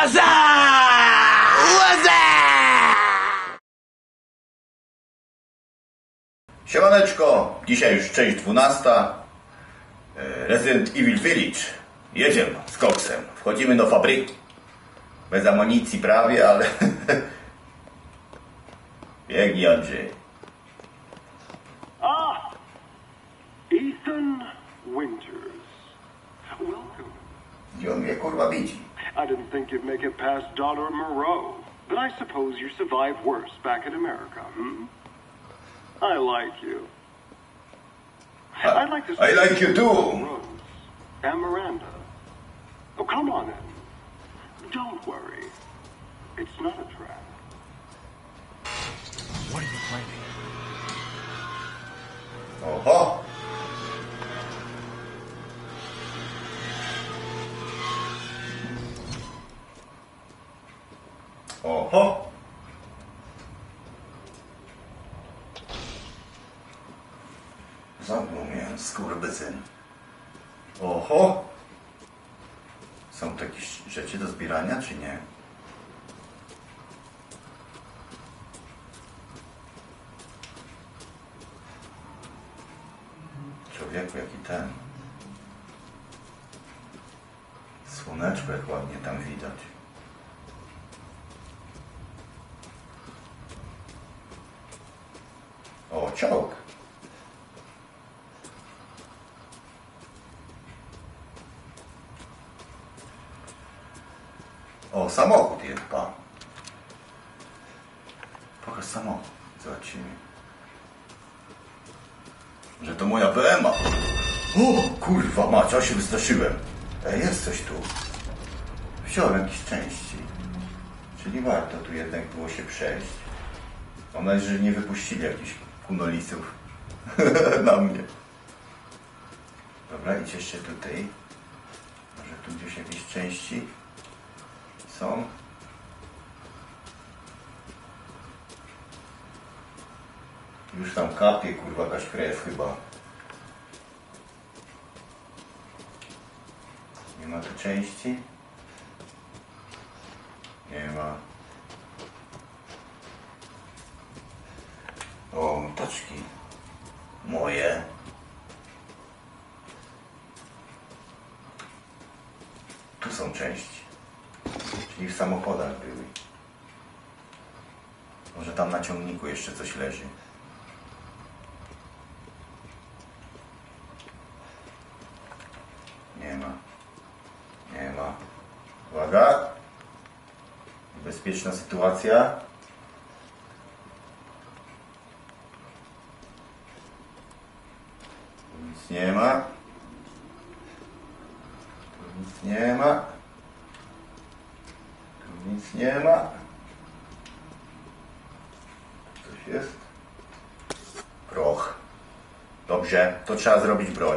Łaza! Łaza! Siemaneczko, dzisiaj już część 12. Resident Evil Village. Jedziemy z koksem. Wchodzimy do fabryki. Bez amunicji prawie, ale... Biegnij, Andrzej. Ethan Winters. Welcome. Gdzie on mnie kurwa widzi? I didn't think you'd make it past Daughter Moreau, but I suppose you survived worse back in America, hmm? I like you. I'd like to I like you too. Rose and Miranda. Oh, come on in. Don't worry. It's not a trap. What are you planning? Oho. Oho. Zamknął mnie skurwysyn. Oho. Są tu jakieś rzeczy do zbierania, czy nie? Człowieku, jaki ten. Słoneczko, jak ładnie tam widać. O, czołg. O, samochód jest, pan. Pokaż samochód. Zobaczymy. Że to moja BM-a. O, kurwa mać, ja się wystraszyłem. Jest coś tu. Wziąłem jakieś części. Czyli warto tu jednak było się przejść. Mam nadzieję, że nie wypuścili jakichś kunolisów na mnie. Dobra, idź jeszcze tutaj. Może tu gdzieś jakieś części są. Już tam kapie, kurwa, jakaś krew chyba. Nie ma tu części? Nie ma. O, taczki. Moje. Tu są części. Czyli w samochodach były. Może tam na ciągniku jeszcze coś leży. Nie ma. Nie ma. Uwaga. Bezpieczna sytuacja. Tu nic nie ma. Tu nic nie ma. Tu nic nie ma. Coś jest. Proch. Dobrze, to trzeba zrobić broń.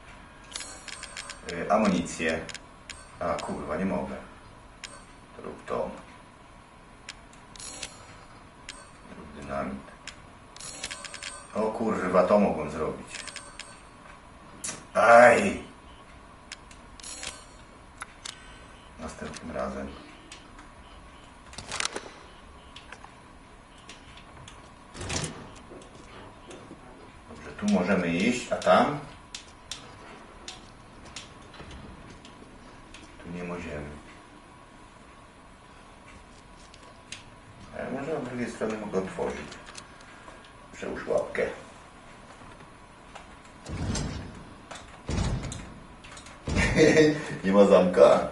Amunicję. A kurwa, nie mogę. To rób to. Rób dynamit. O kurwa, to mogłem zrobić. Aj! Następnym razem. Dobrze, tu możemy iść, a tam? Nie możemy. Ale może od drugiej strony mogę otworzyć. Przełóż łapkę. Nie ma zamka.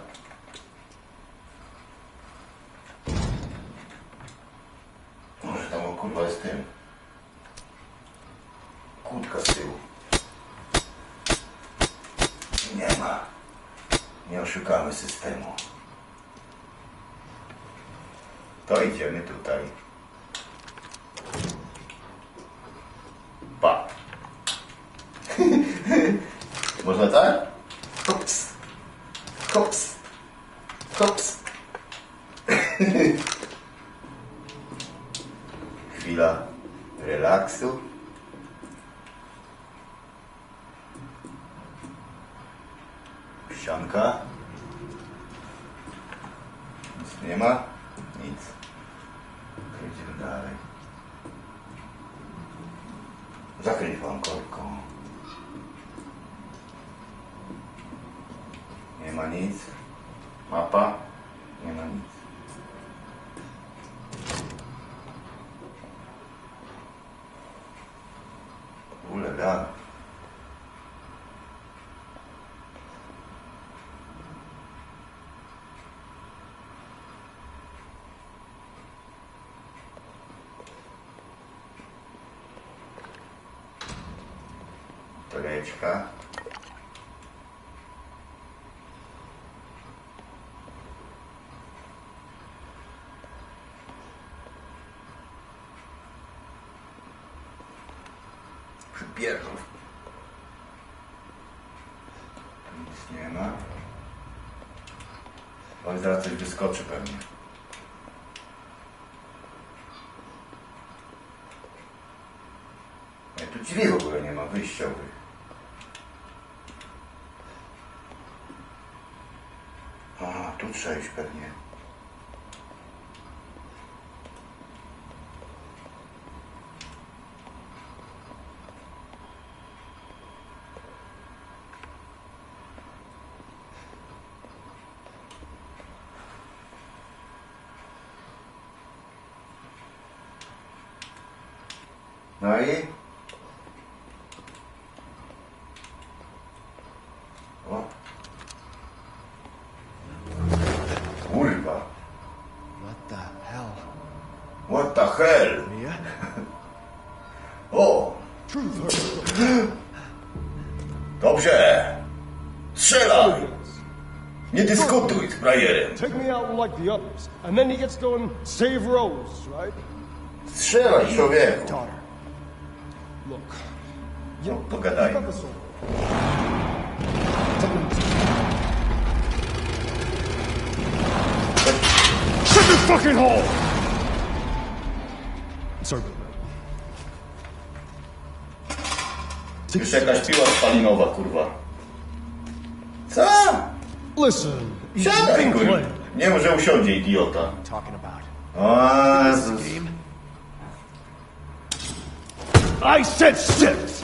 Może tam o kurwa jest tym. Kłódka z tyłu. Nie ma. Nie oszukamy systemu. To idziemy tutaj. Pa. Można tak? Hops. Hops. Hops. Chwila relaksu. Ścianka. Nie ma? Nic. To idziemy dalej. Zakrywam korką. Nie ma nic. Mapa? Nie ma nic. Ulega. Toleczka. Przypierdów. Tu nic nie ma. Ale zaraz coś wyskoczy pewnie. Tu drzwi w ogóle nie ma wyjściowych. A, tu trzeba iść pewnie. No i? O. Kurwa. What the hell? What the hell? Mia? O! Dobrze! Strzelaj! Nie dyskutuj z frajerem! Take me out like the others, and then he gets to go and save Rose, right? Strzelaj, człowieku! Daughter. Look. You Pogadaj. got this all. Shut your fucking hole! Sorry. Już jakaś piła spalinowa, kurwa. Co? Listen. Siadaj, don't kurwa. play. Nie może usiądzie, idiota. Talking about O Jezus. game? I said sit!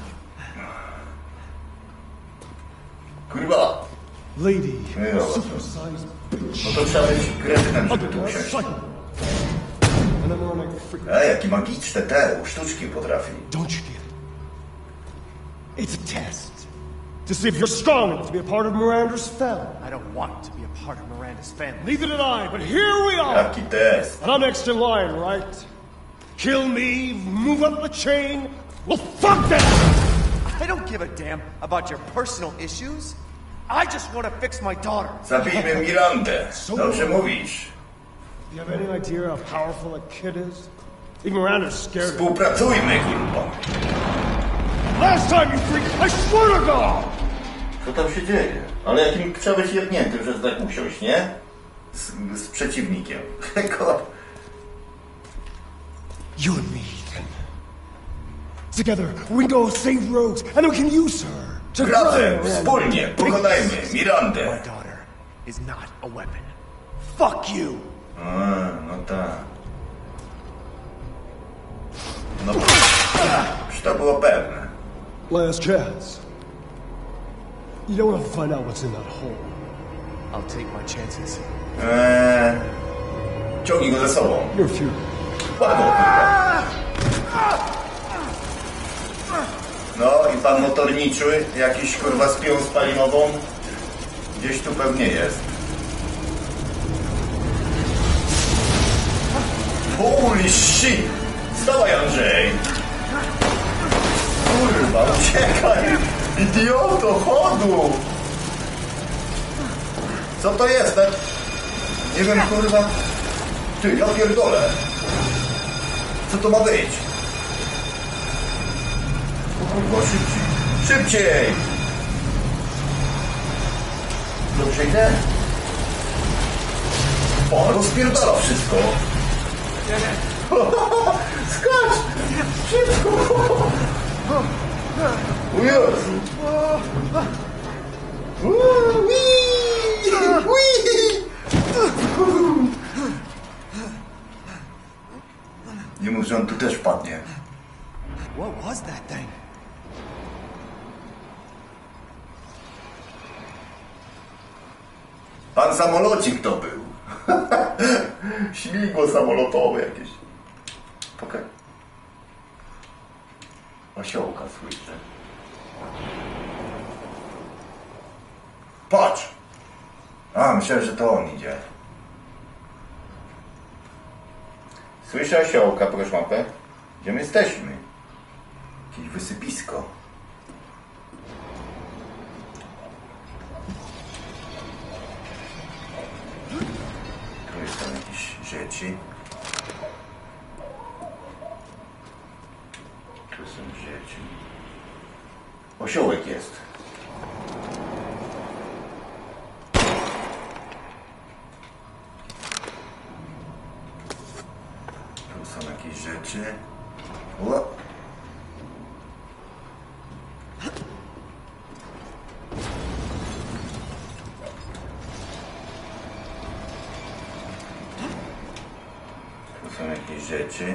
Kurwa. Lady, Nie, dobra. supersized bitch. No to trzeba być kretynem, żeby tu Other usiąść. psycho. And then we're on a freak. Jakie magiczne te sztuczki potrafi. Don't you get it? It's a test. To see if you're strong enough to be a part of Miranda's family. I don't want to be a part of Miranda's family. Neither did I, but here we are. Jaki test. And I'm next in line, right? Kill me, move up the chain. Well, fuck that! I don't give a damn about your personal issues. I just want to fix my daughter. Zabijmy Mirandę. Dobrze mówisz. Do you have any idea how powerful that kid is? Even Miranda's scared of him. Współpracujmy, kurwa. Last time you freaked, I swear to God! Co tam się dzieje? Ale jakim trzeba być jebniętym, żeby tak usiąść, nie? Z przeciwnikiem. You and me, Ethan. Together, we go save Rose, and we can use her to Razem, grow. wspólnie, pokonajmy My Mirandę. daughter is not a weapon. Fuck you! No tak. No, już to było pewne. Last chance. You don't want to find out what's in that hole. I'll take my chances. Ciągnij go ze sobą. You're few. Padło, kurwa. No i pan motorniczy, jakiś kurwa z piłą spalinową. Gdzieś tu pewnie jest. Holy shit! Wstawaj, Andrzej! Kurwa, uciekaj! Idioto, chodu! Co to jest? Nie wiem, kurwa. Ty, ja pierdolę. Co to ma być? O kurwa, szybciej! Szybciej! Dobrze idę? O, rozpierdala wszystko! Skacz! Szybko! O Jezu! Ui! że on tu też padnie. What was that thing? Pan samolocik to był. Śmigło samolotowe jakieś. Okej. Osiołka słyszę. Patrz! A, myślałem, że to on idzie. Słyszę osiołka, proszę mapę. Gdzie my jesteśmy? Jakieś wysypisko. Tu są jakieś rzeczy. Tu są rzeczy. Osiołek jest. Tu są jakieś rzeczy. O! Tu są jakieś rzeczy.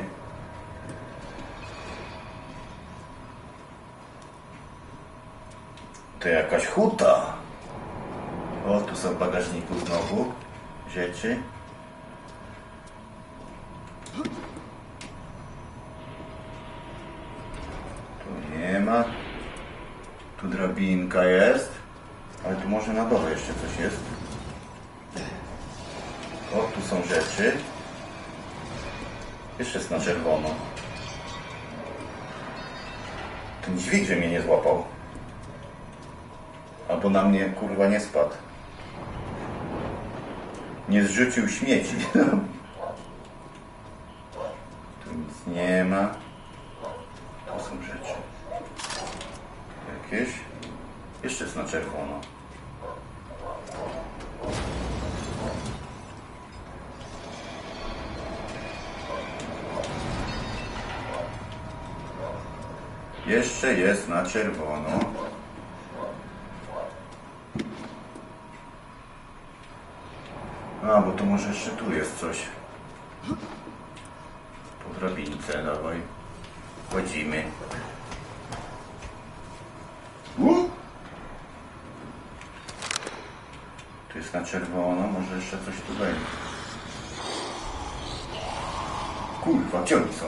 To jakaś huta. O, tu są w bagażniku znowu rzeczy. Tu nie ma. Tu drabinka jest. Ale tu może na dole jeszcze coś jest. O, tu są rzeczy. Jeszcze jest na czerwono. Ten dźwig, że mnie nie złapał. Albo na mnie, kurwa, nie spadł. Nie zrzucił śmieci. Tu nic nie ma. To są rzeczy. Jakieś. Jeszcze jest na czerwono. Jeszcze jest na czerwono. A, bo to może jeszcze tu jest coś. Po drabince, dawaj. Wchodzimy. Tu jest na czerwono, może jeszcze coś tu będzie. Kurwa, gdzie oni są?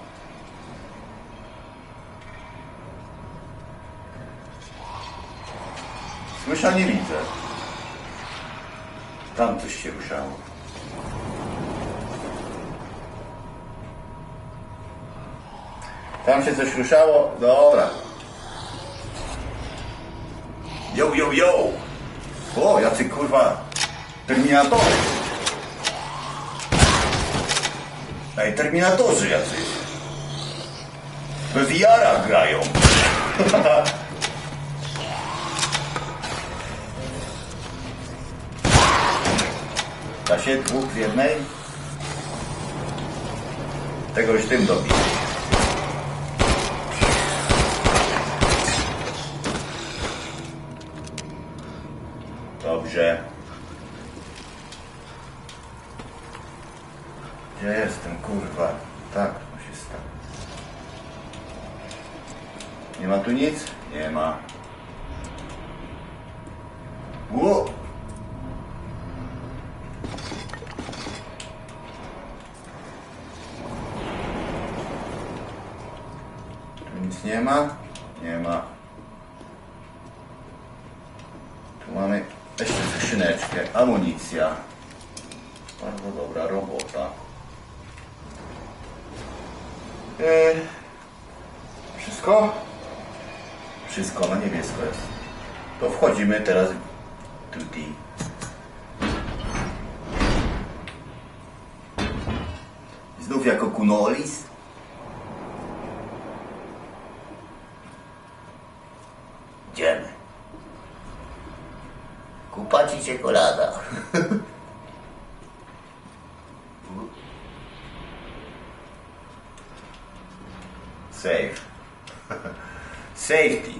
Słyszę, nie widzę. Tam coś się ruszało. Tam się coś ruszało? Dobra. Yo, yo, yo! O, jacy kurwa terminatory. Ej, terminatorzy jacy. We VR-ach grają. Da się dwóch z jednej? Tegoś tym dobić. Dobrze. Gdzie jestem, kurwa? Tak, to się stało. Nie ma tu nic? Nie ma. Ło! Tu nic nie ma? Nie ma. Tu mamy jeszcze skrzyneczkę. Amunicja. Bardzo dobra robota. Wszystko? Wszystko na niebiesko jest. To wchodzimy teraz tutaj. Znów jako Kunolis. Idziemy. Kupa ci czekolada. Safe. Safety.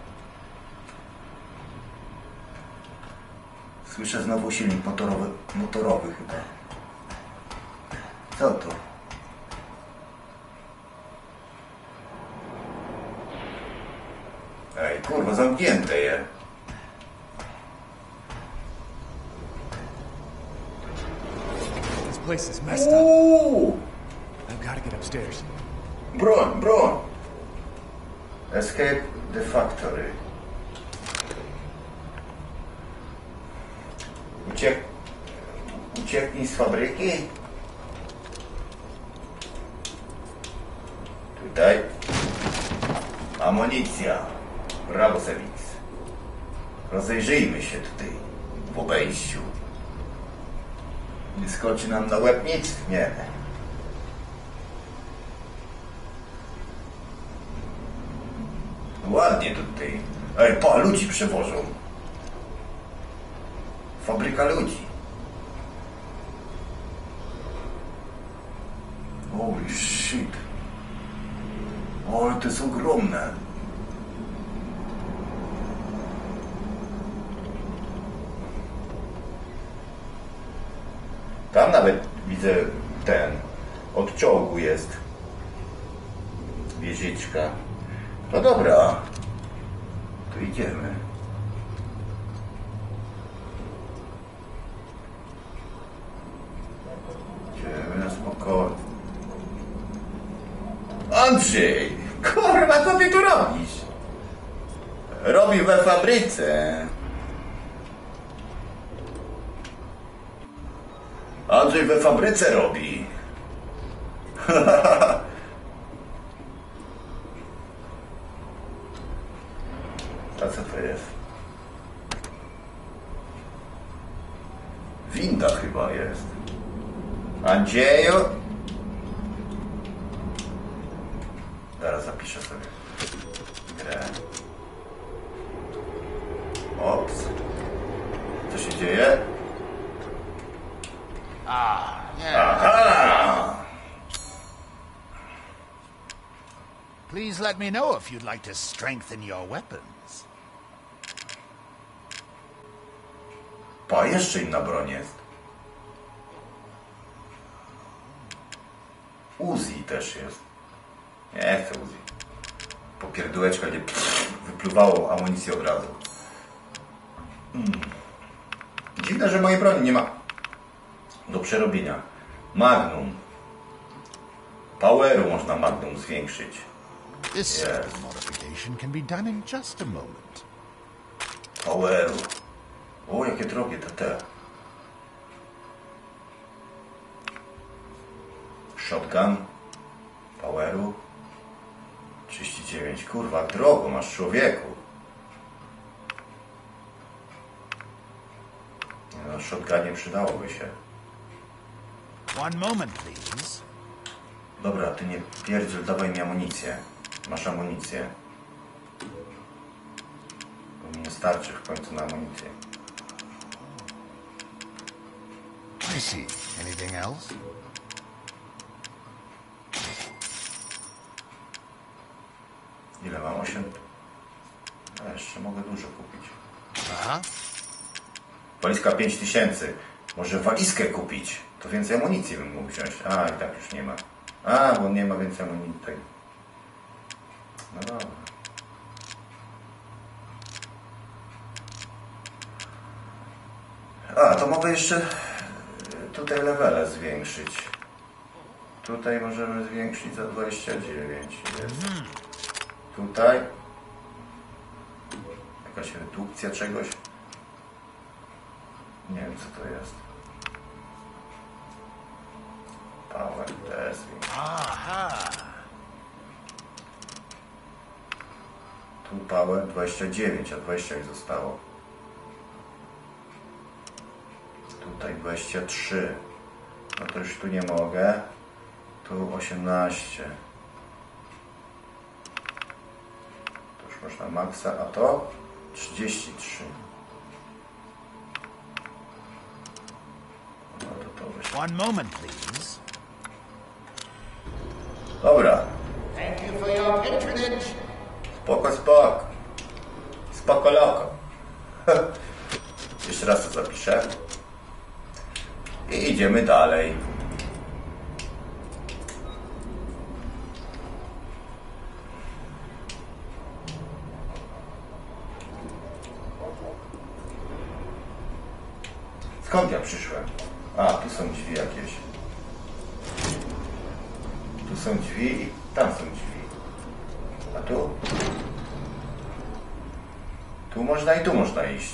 Słyszę znowu silnik motorowy chyba. Co to? kurwa, zamknięte je. This place is messed up. Uuu, I've got to get upstairs. broń, broń. Escape the factory. Ucieknij z fabryki. Tutaj. Amunicja. Brawo, Sevix. Rozejrzyjmy się tutaj w obejściu. Nie skoczy nam na łeb nic? Nie. Ładnie tutaj. Ej, pa, ludzi przewożą. Fabryka ludzi. Holy shit. O, to jest ogromne. Tam nawet widzę ten, od czołgu jest wieżyczka. No dobra, to idziemy. Idziemy na spokojnie. Andrzej! Kurwa, co ty tu robisz? Robi we fabryce. Andrzej we fabryce robi. A co to jest? Winda chyba jest. Andrzeju? Zaraz zapiszę sobie grę. Ops. Co się dzieje? Aha! Please let me know if you'd like to strengthen your weapons. Pa, jeszcze inna broń jest. Uzi też jest. Nie chcę Uzi. Popierdółeczka, gdzie wypluwało amunicję od razu. Dziwne, że mojej broni nie ma do przerobienia. Magnum. Poweru można Magnum zwiększyć. This simple modification can be done in just a moment. Poweru. O, jakie drogie te. Shotgun. Poweru. 39. Kurwa, drogo masz, człowieku. No, shotgunie przydałoby się. One moment, please. Dobra, ty nie pierdziel, dawaj mi amunicję. Masz amunicję. Bo mi nie starczy w końcu na amunicję. I see. Anything else? Ile mam? 8? No jeszcze mogę dużo kupić. Aha. Walizka 5000. Może walizkę kupić. To więcej amunicji bym mógł wziąć. A, i tak już nie ma. A, bo nie ma więcej amunicji. No dobra. A, to mogę jeszcze tutaj levele zwiększyć. Tutaj możemy zwiększyć za 29. Jest. Tutaj jakaś redukcja czegoś. Nie wiem, co to jest. Power też. Aha. Tu power 29, a 20 mi zostało. Tutaj 23. No to już tu nie mogę. Tu 18. To już można maksa, a to 33. No to wyszło. One moment, please. Dobra. Thank you for your patronage. Spoko, spoko. Spoko loko. Jeszcze raz to zapiszę. I idziemy dalej. Skąd ja przyszłem? A, tu są drzwi jakieś. Tu są drzwi i tam są drzwi. A tu? Tu można i tu można iść.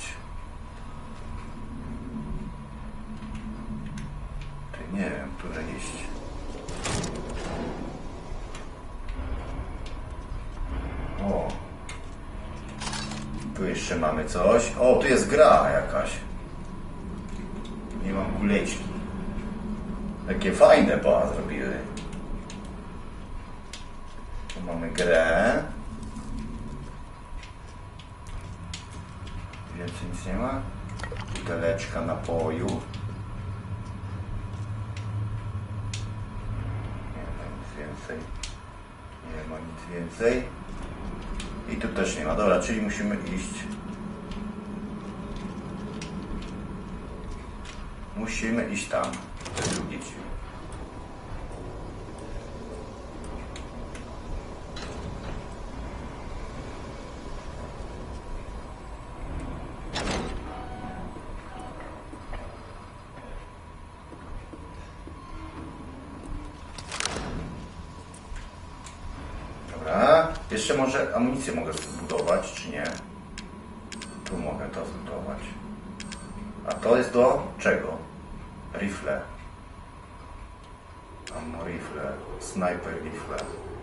Ty nie wiem, które iść. O. Tu jeszcze mamy coś. O, tu jest gra jakaś. Nie mam kuleczki. Takie fajne ba zrobiły. Tu mamy grę. Więcej nic nie ma. Buteleczka napoju. Nie ma nic więcej. Nie ma nic więcej. I tu też nie ma. Dobra, czyli musimy iść. Musimy iść tam. Drugie drzwi. Dobra. Jeszcze może amunicję mogę zbudować, czy nie? Tu mogę to zbudować. A to jest do czego? Rifle. Ammo rifle. Sniper rifle.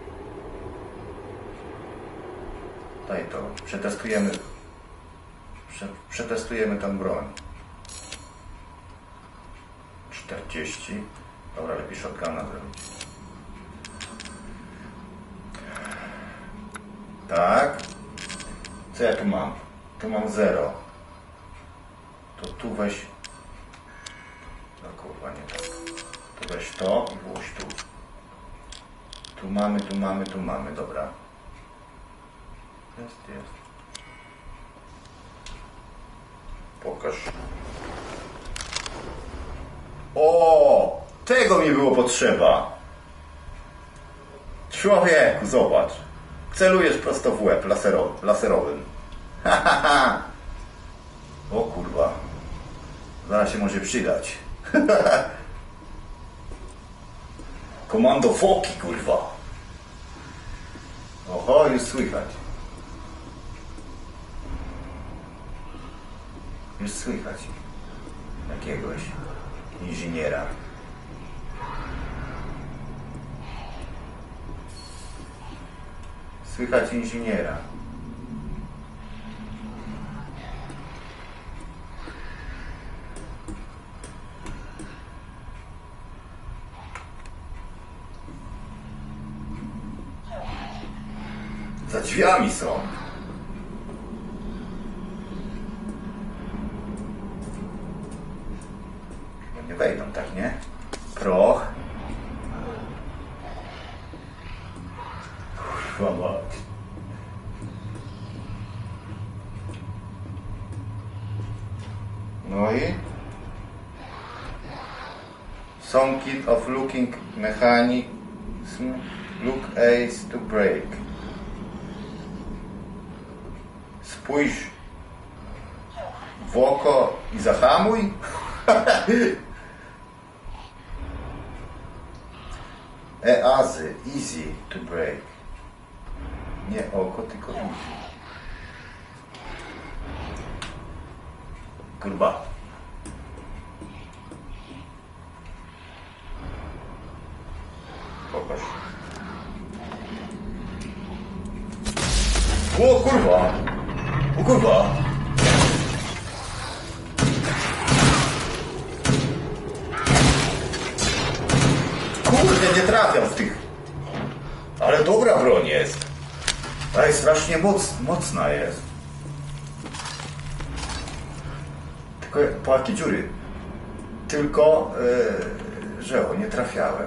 Daj to. Przetestujemy. Przetestujemy tę broń. 40. Dobra, lepiej shotguna zrobić. Tak. Co ja tu mam? Tu mam 0. To tu weź... No kurwa, nie tak. Tu weź to i włóż tu. Tu mamy, tu mamy, tu mamy. Dobra. Jest. Pokaż. O! Tego mi było potrzeba. Człowieku, zobacz. Celujesz prosto w łeb laserowym. O kurwa. Zaraz się może przydać. Komando foki, kurwa. Oho, już słychać. Już słychać jakiegoś inżyniera. Słychać inżyniera. Za drzwiami są. No nie wejdą, tak, nie? Proch. Kurwa mać. No i? Some kit of looking mechanism. Look ace to break. Spójrz w oko i zahamuj. Easy, easy to break. Nie oko, tylko easy. Kurwa. Pokaż. O kurwa. O kurwa. Kurde, nie trafiam w tych. Ale dobra broń jest. Ale strasznie mocna jest. Tylko po jakie dziury. Tylko, że nie trafiałem.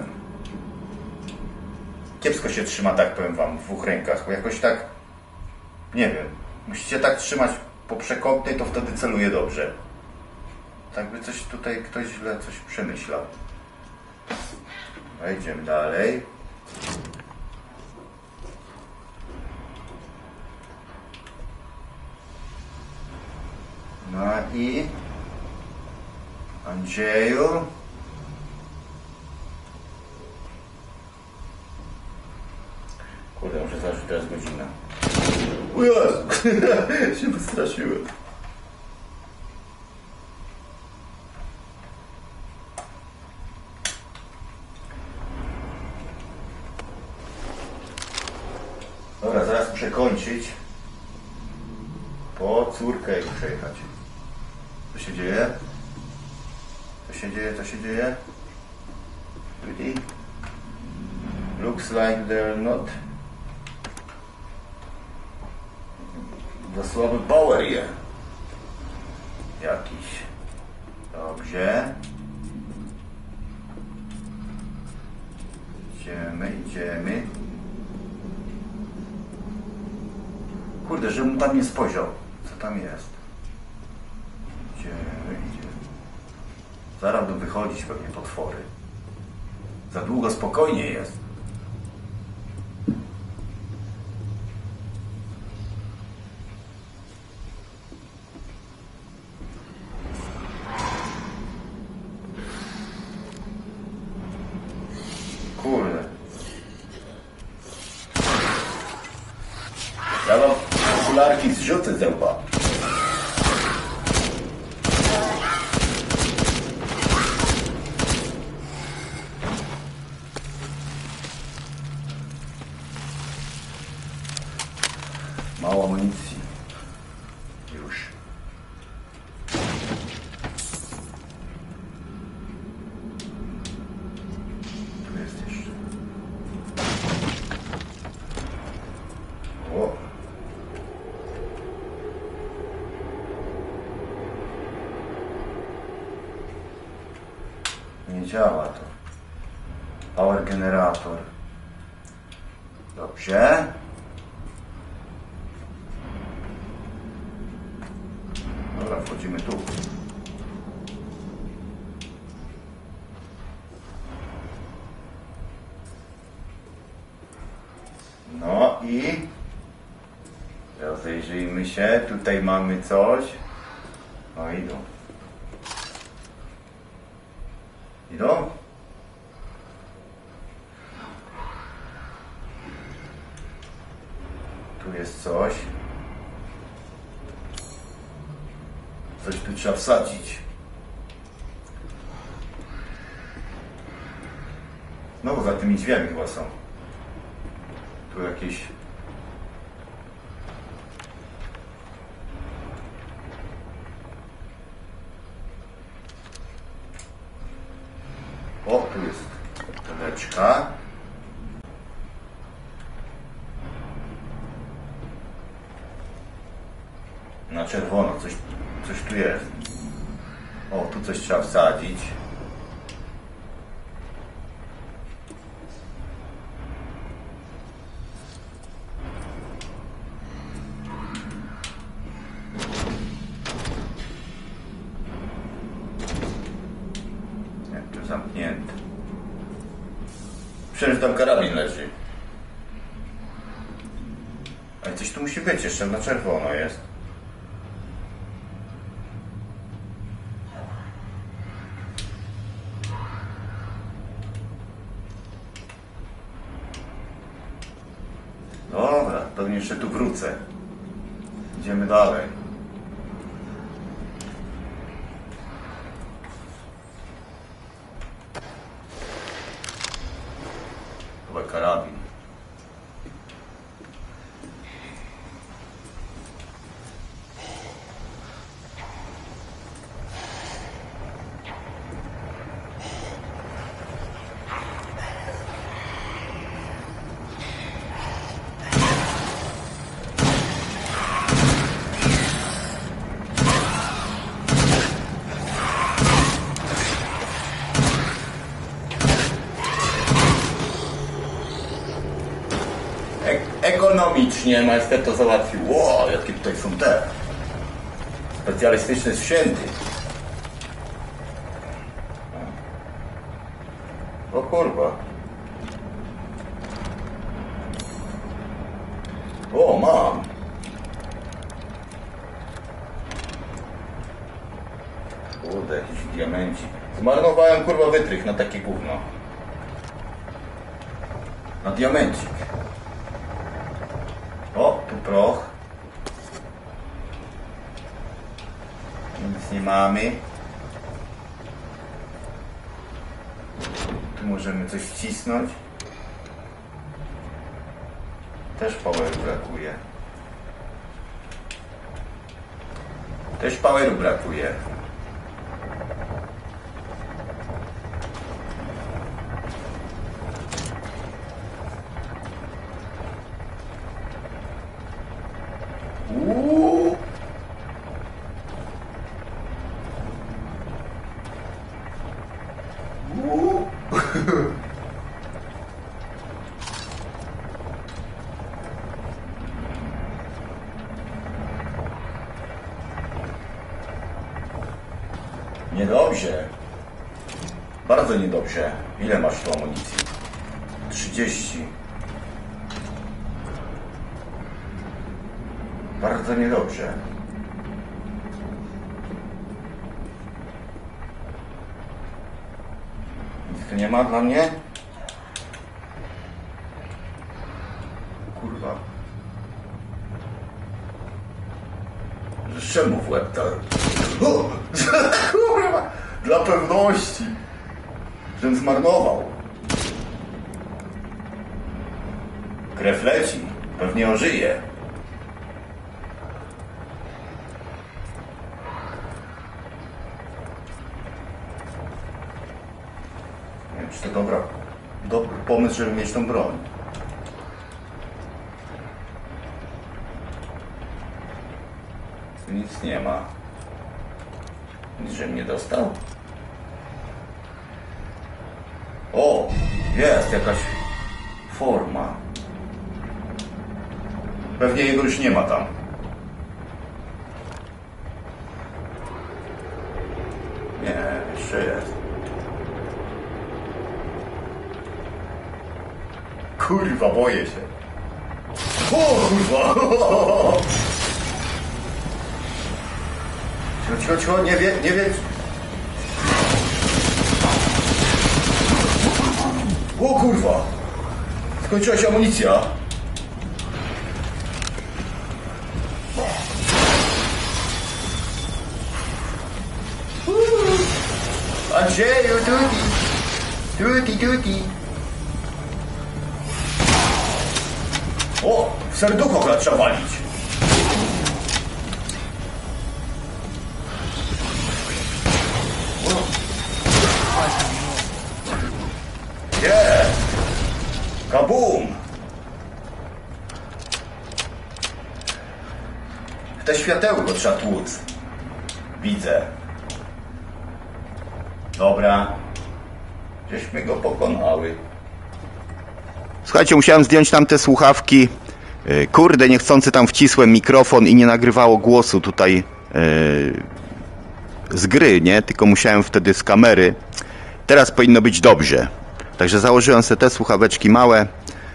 Kiepsko się trzyma, tak powiem wam, w dwóch rękach. Bo jakoś tak, nie wiem. Musicie tak trzymać po przekątnej, to wtedy celuje dobrze. Tak by coś tutaj ktoś źle coś przemyślał. Wejdziemy dalej. No i... Andrzeju? Kurde, muszę zobaczyć, teraz godzina. O Jezu, się wystraszyłem. Dobra, zaraz muszę kończyć. Po córkę muszę jechać. Co się dzieje? Co się dzieje? Really? Looks like they're not. Za słaby power je. Jakiś. Dobrze. Idziemy. Kurde, żebym tam nie spojrzał. Co tam jest? Idziemy. Zaraz będą wychodzić pewnie potwory. Za długo spokojnie jest. Kurde. Ja mam okularki zrzuty z łba. Mało amunicji. Już. Tu jest jeszcze. O. Nie działa to. Power generator. Dobrze. Dobra, wchodzimy tu. No i rozejrzyjmy się. Tutaj mamy coś. No idą. Idą? Tu jest coś. Coś tu trzeba wsadzić. No bo za tymi drzwiami chyba są. Tu jakieś... O, tu jest teczka. Na czerwono coś tu jest. O, tu coś trzeba wsadzić. Nie, tu zamknięte. Przecież tam karabin leży. Ale coś tu musi być, jeszcze na czerwono jest. Dobra, pewnie jeszcze tu wrócę. Idziemy dalej. Chyba karabin. Ekonomicznie majster to załatwił. Wow, jakie tutaj są te specjalistyczne sprzęty. O kurwa. O, mam. Kurde, jakiś diamencik. Zmarnowałem kurwa wytrych na takie gówno. Na diamencik. O, tu proch. Nic nie mamy. Tu możemy coś wcisnąć. Też poweru brakuje. Też poweru brakuje. Niedobrze. Bardzo niedobrze. Ile masz tu amunicji? 30. Bardzo niedobrze. Nic tu nie ma dla mnie? Kurwa. Czemu w łeb tak? Kurwa! Dla pewności! Żebym zmarnował. Krew leci. Pewnie ożyje. Nie wiem, czy to dobry pomysł, żeby mieć tą broń. Tu nic nie ma. Nic, żebym nie dostał? O! Jest jakaś forma. Pewnie jego już nie ma tam. Nie, jeszcze jest. Kurwa, boję się. O kurwa! Cicho, nie wie. O kurwa! Skończyła się amunicja. Andrzeju, tuti. O! W serducho chyba trzeba walić. Jest! Kabum! W te światełko trzeba tłuc. Widzę. Dobra. Żeśmy go pokonały. Słuchajcie, musiałem zdjąć tam te słuchawki. Kurde, niechcący tam wcisłem mikrofon i nie nagrywało głosu tutaj z gry, nie? Tylko musiałem wtedy z kamery. Teraz powinno być dobrze. Także założyłem sobie te słuchaweczki małe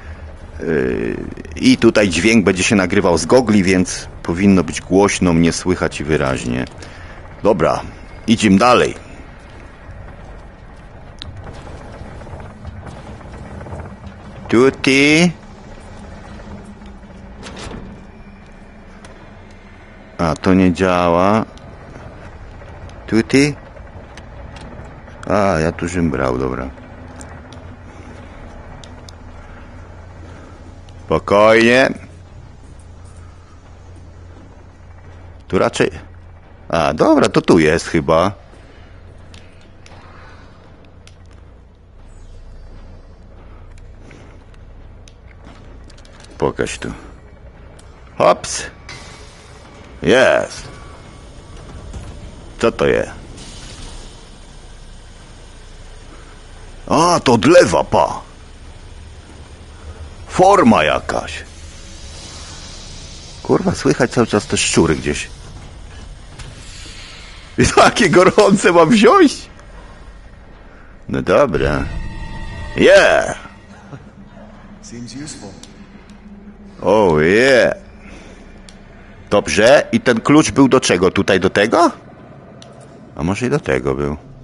i tutaj dźwięk będzie się nagrywał z gogli, więc powinno być głośno, mnie słychać i wyraźnie. Dobra, idziemy dalej. Tuti. A, to nie działa. Tuti. A, ja tu żem brał, dobra. Spokojnie. Tu raczej... A, dobra, to tu jest chyba. Pokaż tu. Hops. Jest. Co to jest? A, to od lewa, pa. Forma jakaś. Kurwa, słychać cały czas te szczury gdzieś. I takie gorące mam wziąć? No dobra. Yeah. Seems useful. Oh yeah. Dobrze. I ten klucz był do czego? Tutaj do tego? A może i do tego był.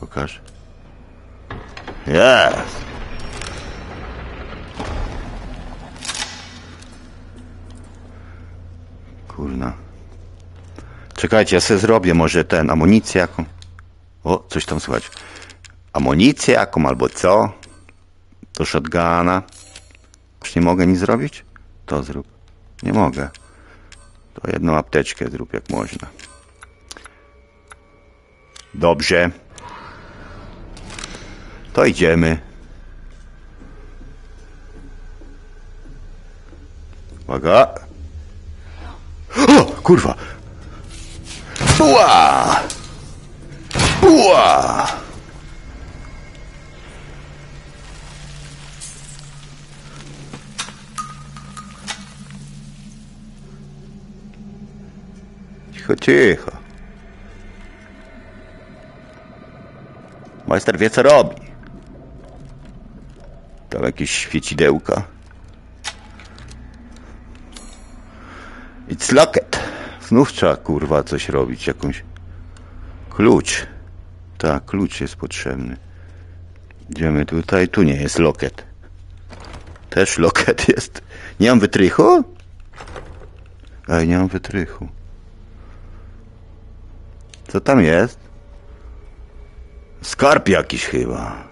Pokaż. Jest! Kurna. Czekajcie, ja sobie zrobię może amunicję jaką. O, coś tam słychać. Amunicję jaką albo co? Do shotguna. Już nie mogę nic zrobić? To zrób. Nie mogę. To jedną apteczkę zrób jak można. Dobrze. To idziemy. Uwaga. O, kurwa. Buła! Buła! Cicho, cicho. Majster wie, co robi. Tam jakieś świecidełka. It's locked. Znów trzeba, kurwa, coś robić. Jakąś... Klucz. Tak, klucz jest potrzebny. Idziemy tutaj. Tu nie jest locket. Też locket jest. Nie mam wytrychu? Ej, nie mam wytrychu. Co tam jest? Skarb jakiś chyba.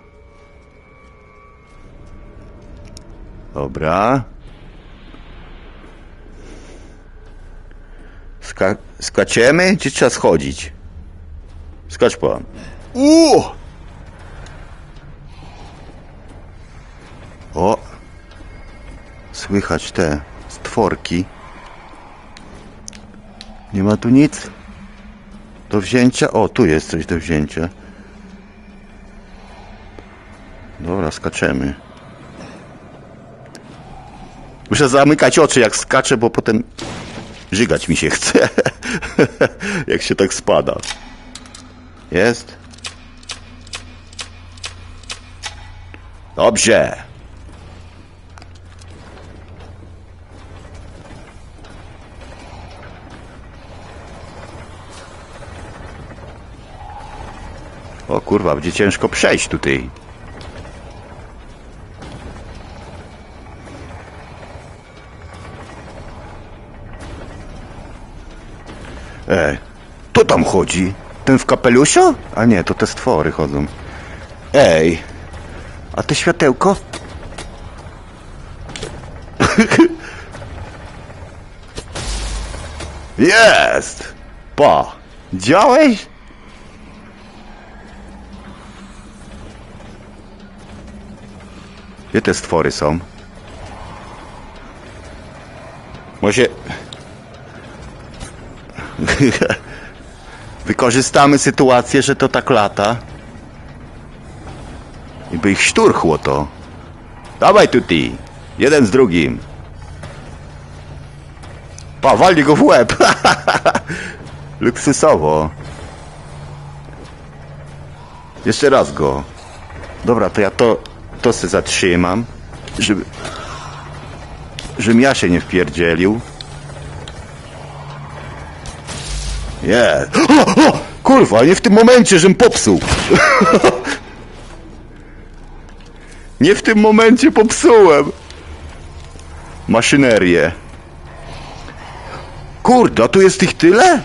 Dobra. Skaczemy? Czy trzeba schodzić? Skacz pan. O! Słychać te stworki. Nie ma tu nic do wzięcia. O, tu jest coś do wzięcia. Dobra, skaczemy. Muszę zamykać oczy jak skaczę, bo potem żygać mi się chce. Jak się tak spada. Jest? Dobrze. O kurwa, będzie ciężko przejść tutaj. Kto tam chodzi? Ten w kapeluszu? A nie, to te stwory chodzą. Ej, a te światełko? Jest! Pa! Widziałeś? Gdzie te stwory są? Może... Wykorzystamy sytuację, że to tak lata. I by ich szturchło to. Dawaj tutaj. Jeden z drugim. Pa, walnij go w łeb. Luksusowo. Jeszcze raz go. Dobra, to ja to se zatrzymam. Żebym ja się nie wpierdzielił. Yeah. O, kurwa, nie w tym momencie, żem popsuł. Nie w tym momencie popsułem. Maszynerię. Kurde, a tu jest ich tyle?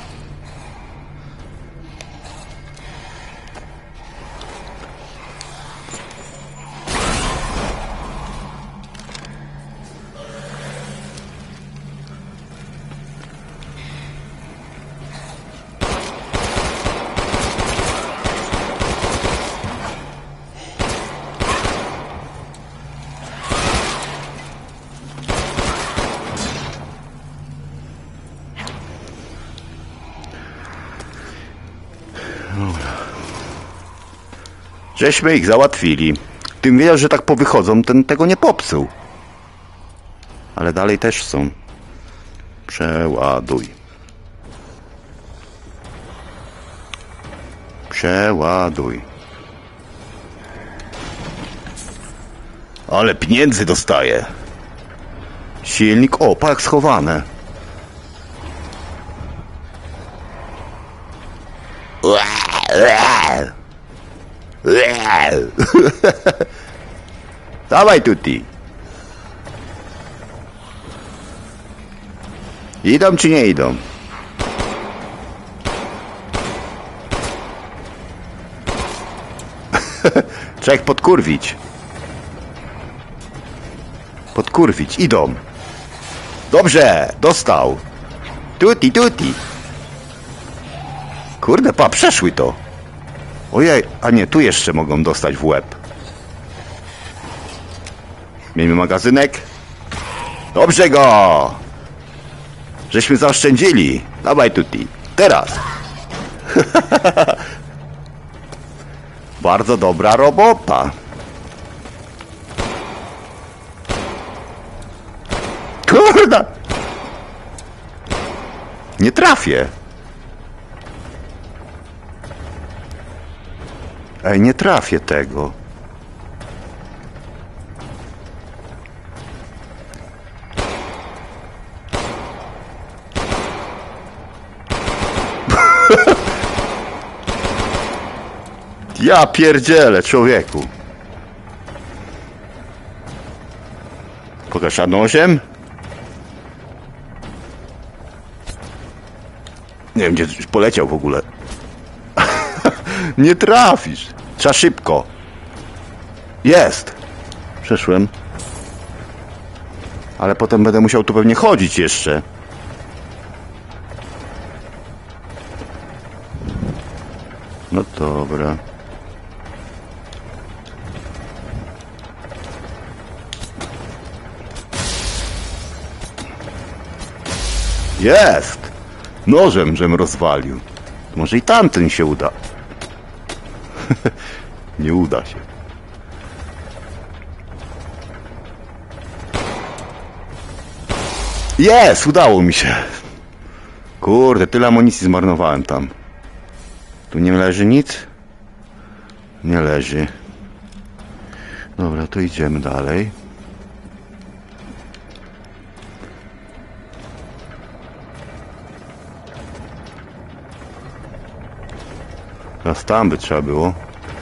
Żeśmy ich załatwili. Tym wiedział, że tak powychodzą, ten tego nie popsuł. Ale dalej też są. Przeładuj. Przeładuj. Ale pieniędzy dostaję. Silnik, o, jak schowane. Dawaj Tutti. Idą czy nie idą? Trzeba ich podkurwić. Podkurwić. Idą. Dobrze. Dostał. Tutti, tutti. Kurde, pa, przeszły to. Ojej, a nie, tu jeszcze mogą dostać w łeb. Miejmy magazynek. Dobrze go. Żeśmy zaoszczędzili. Dawaj Tutti. Teraz. Bardzo dobra robota. Kurde. Nie trafię. Ej, nie trafię tego. Ja pierdzielę, człowieku. Pokaż A8. Nie wiem, gdzie poleciał w ogóle. Nie trafisz. Trzeba szybko. Jest. Przeszłem. Ale potem będę musiał tu pewnie chodzić jeszcze. No dobra. Jest! Nożem, żem rozwalił. Może i tamten się uda. Nie uda się. Jest! Udało mi się. Kurde, tyle amunicji zmarnowałem tam. Tu nie leży nic? Nie leży. Dobra, to idziemy dalej. Teraz tam by trzeba było.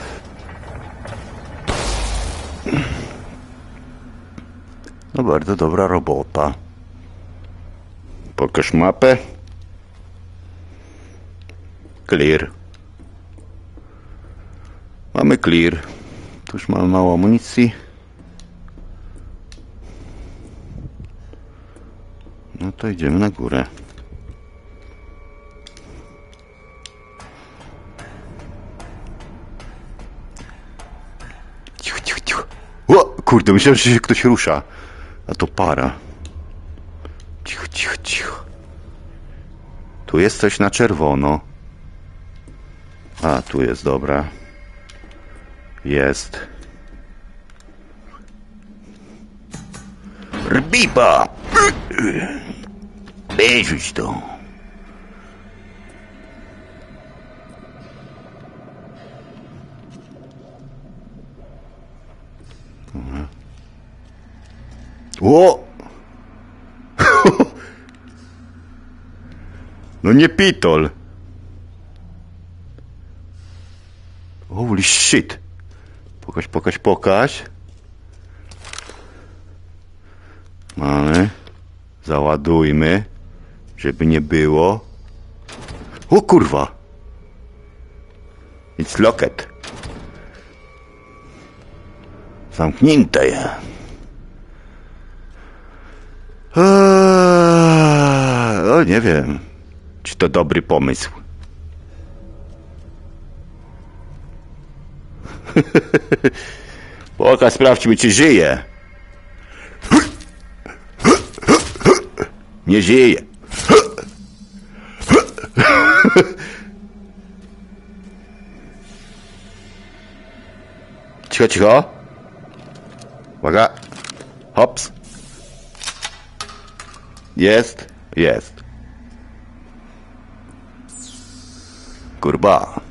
No bardzo dobra robota. Pokaż mapę. Clear. Mamy clear. Tu już mamy mało amunicji. No to idziemy na górę. Cicho, cicho, cicho. O, kurde, myślałem, że się ktoś rusza. A to para. Cicho, cicho, cicho. Tu jest coś na czerwono. A, tu jest, dobra. Jest. Rbipa! Wyrzuć to. O! No nie pitol. Holy shit. Pokaż, pokaż, pokaż. Mamy. Załadujmy. Żeby nie było. O kurwa. It's locked. Zamknięte je. O, nie wiem. Czy to dobry pomysł. Pokaż, sprawdźmy, czy żyje. Nie żyje. Cicho, cicho. Uwaga. Hops. Jest. Jest. Kurwa.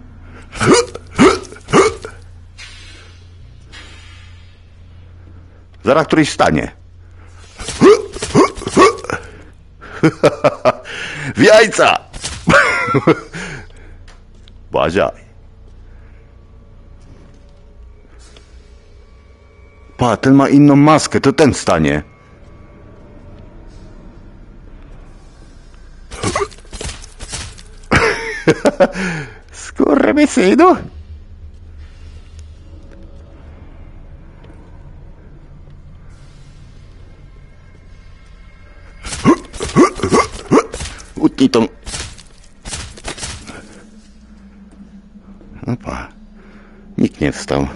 Zaraz któryś wstanie. W jajca! Baziaj. Pa, ten ma inną maskę, to ten stanie. Skurwysynu. Utnij tą... Opa. Nikt nie wstał.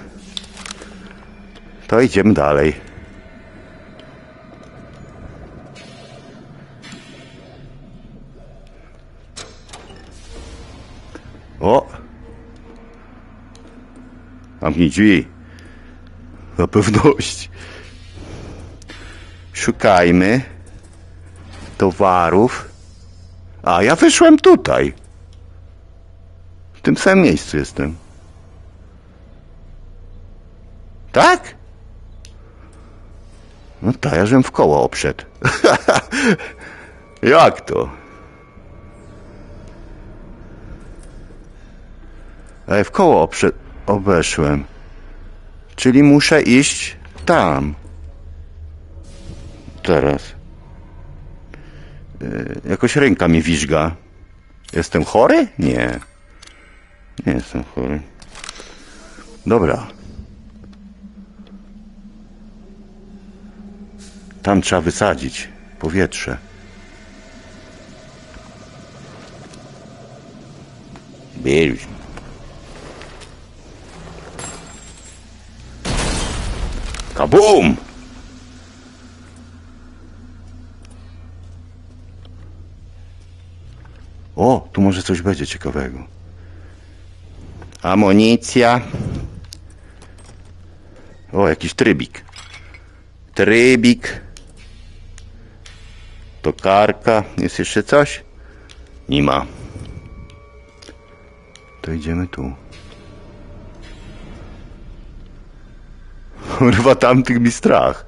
To idziemy dalej. O! Zamknij drzwi. Na pewność. Szukajmy towarów. A, ja wyszłem tutaj. W tym samym miejscu jestem. Tak? No tak, ja żem w koło obszedł. Jak to? Ale w koło obeszłem. Czyli muszę iść tam. Teraz. Jakoś ręka mi wizga. Jestem chory? Nie. Nie jestem chory. Dobra. Tam trzeba wysadzić powietrze. Bierz. Kabum! O, tu może coś będzie ciekawego. Amunicja. O, jakiś trybik. Trybik. Tokarka. Jest jeszcze coś? Nie ma. To idziemy tu. Kurwa, tamtych mi strach.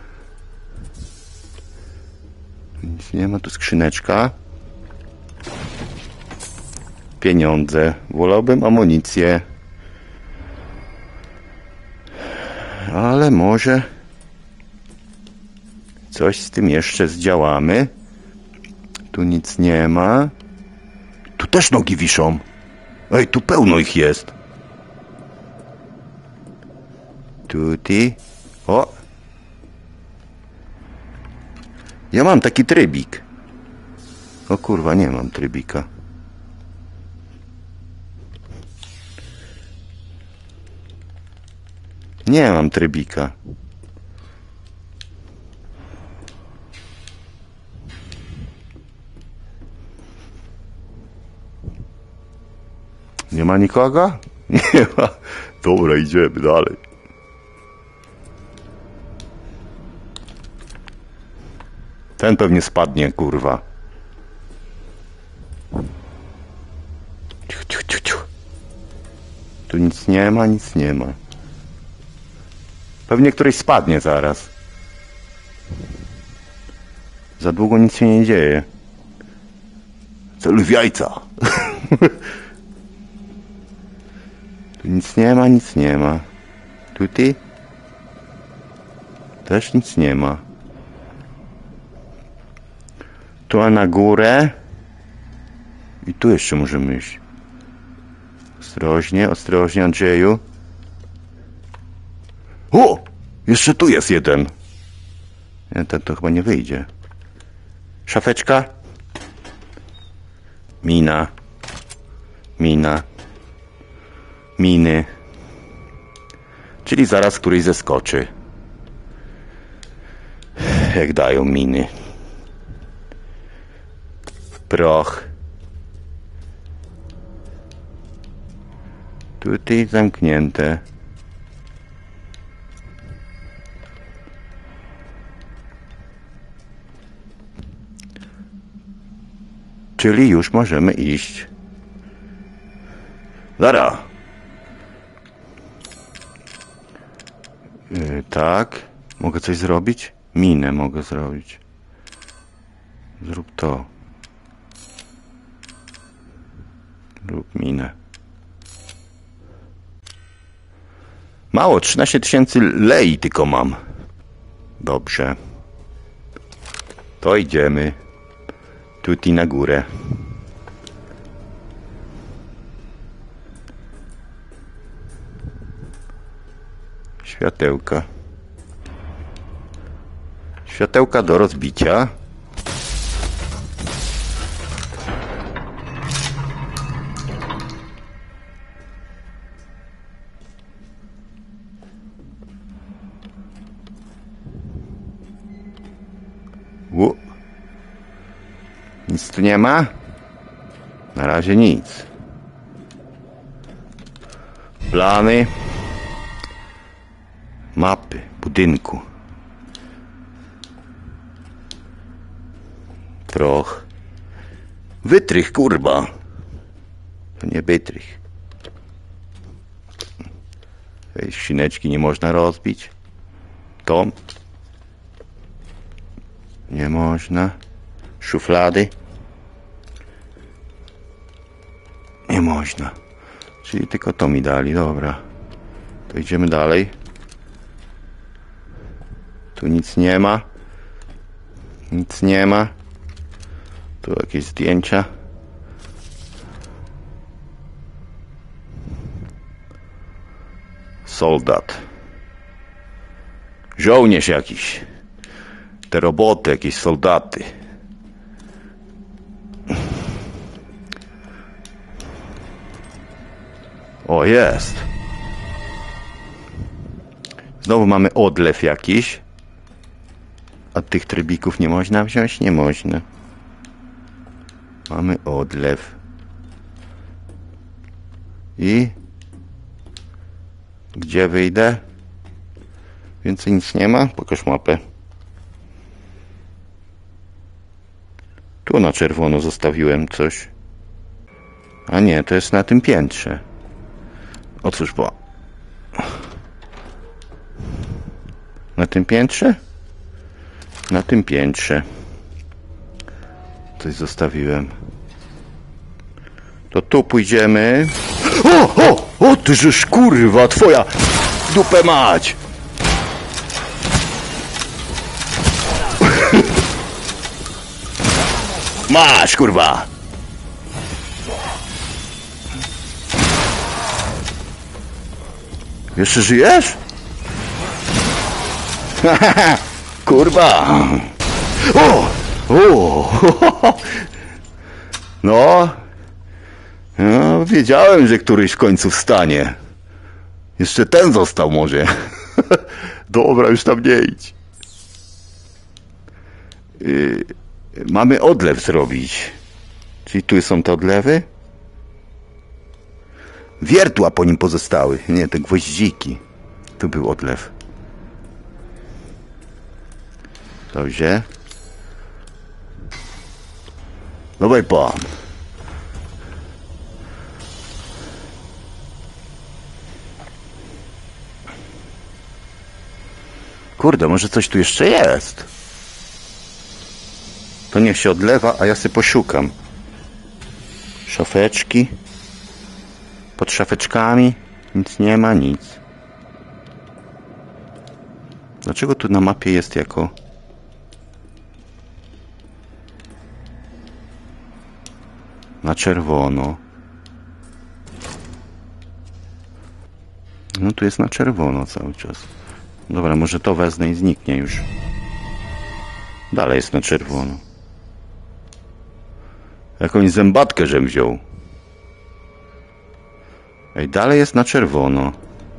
Nic nie ma, tu skrzyneczka. Pieniądze. Wolałbym amunicję. Ale może coś z tym jeszcze zdziałamy. Tu nic nie ma. Tu też nogi wiszą. Ej, tu pełno ich jest. Tutaj. O! Ja mam taki trybik. O kurwa, nie mam trybika. Nie mam trybika. Nie ma nikogo? Nie ma. Dobra, idziemy dalej. Ten pewnie spadnie, kurwa. Ciu, ciu, ciu, ciu. Tu nic nie ma, nic nie ma. Pewnie któryś spadnie zaraz. Za długo nic się nie dzieje. Celuj w jajca. Tu nic nie ma, nic nie ma. Tutaj? Też nic nie ma. Tu na górę. I tu jeszcze możemy iść. Ostrożnie, ostrożnie, Andrzeju. O! Jeszcze tu jest jeden. Ten to chyba nie wyjdzie. Szafeczka. Mina. Mina. Miny. Czyli zaraz któryś zeskoczy. Jak dają miny. Proch. Tutaj zamknięte. Czyli już możemy iść. Zara. Tak. Mogę coś zrobić? Minę mogę zrobić. Zrób to. Rób minę. Mało, 13 000 lei tylko mam. Dobrze. To idziemy. Tutaj na górę. Światełka. Światełka do rozbicia. Nic tu nie ma? Na razie nic. Plany. Mapy budynku. Troch. Wytrych, kurwa. To nie wytrych. Tej skrzyneczki nie można rozbić. To nie można. Szuflady. Nie można. Czyli tylko to mi dali. Dobra. To idziemy dalej. Tu nic nie ma. Nic nie ma. Tu jakieś zdjęcia. Soldat. Żołnierz jakiś. Te roboty, jakieś soldaty. O, jest. Znowu mamy odlew jakiś. A tych trybików nie można wziąć? Nie można. Mamy odlew. I gdzie wyjdę? Więcej nic nie ma? Pokaż mapę. Tu na czerwono zostawiłem coś. A nie, to jest na tym piętrze. O cóż, bo... Na tym piętrze? Na tym piętrze. Coś zostawiłem. To tu pójdziemy. O, ty żeż kurwa, twoja dupę mać! Masz, kurwa! Jeszcze żyjesz? Kurwa! No, wiedziałem, że któryś w końcu wstanie. Jeszcze ten został może. Dobra, już tam nie idź. Mamy odlew zrobić. Czyli tu są te odlewy? Wiertła po nim pozostały. Nie, te gwoździki. Tu był odlew. Dobrze. Dawaj pan. Kurde, może coś tu jeszcze jest. To niech się odlewa, a ja sobie poszukam. Szafeczki. Pod szafeczkami nic nie ma, nic. Dlaczego tu na mapie jest jako... Na czerwono. No tu jest na czerwono cały czas. Dobra, może to wezmę i zniknie już. Dalej jest na czerwono. Jakąś zębatkę żem wziął. Ej, dalej jest na czerwono.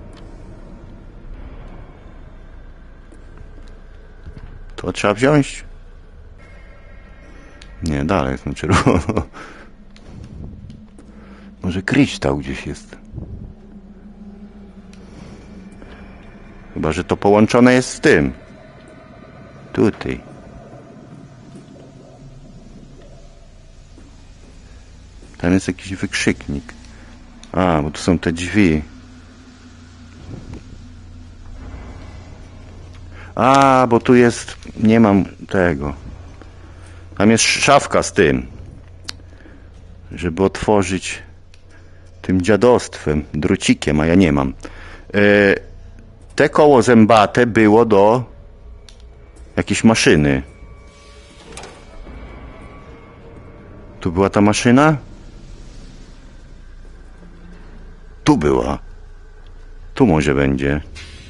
To trzeba wziąć? Nie, dalej jest na czerwono. Może kryształ gdzieś jest. Chyba że to połączone jest z tym. Tutaj. Tam jest jakiś wykrzyknik. A, bo tu są te drzwi. A, bo tu jest... Nie mam tego. Tam jest szafka z tym. Żeby otworzyć tym dziadostwem, drucikiem, a ja nie mam. Te koło zębate było do jakiejś maszyny. Tu była ta maszyna? Tu była. Tu może będzie.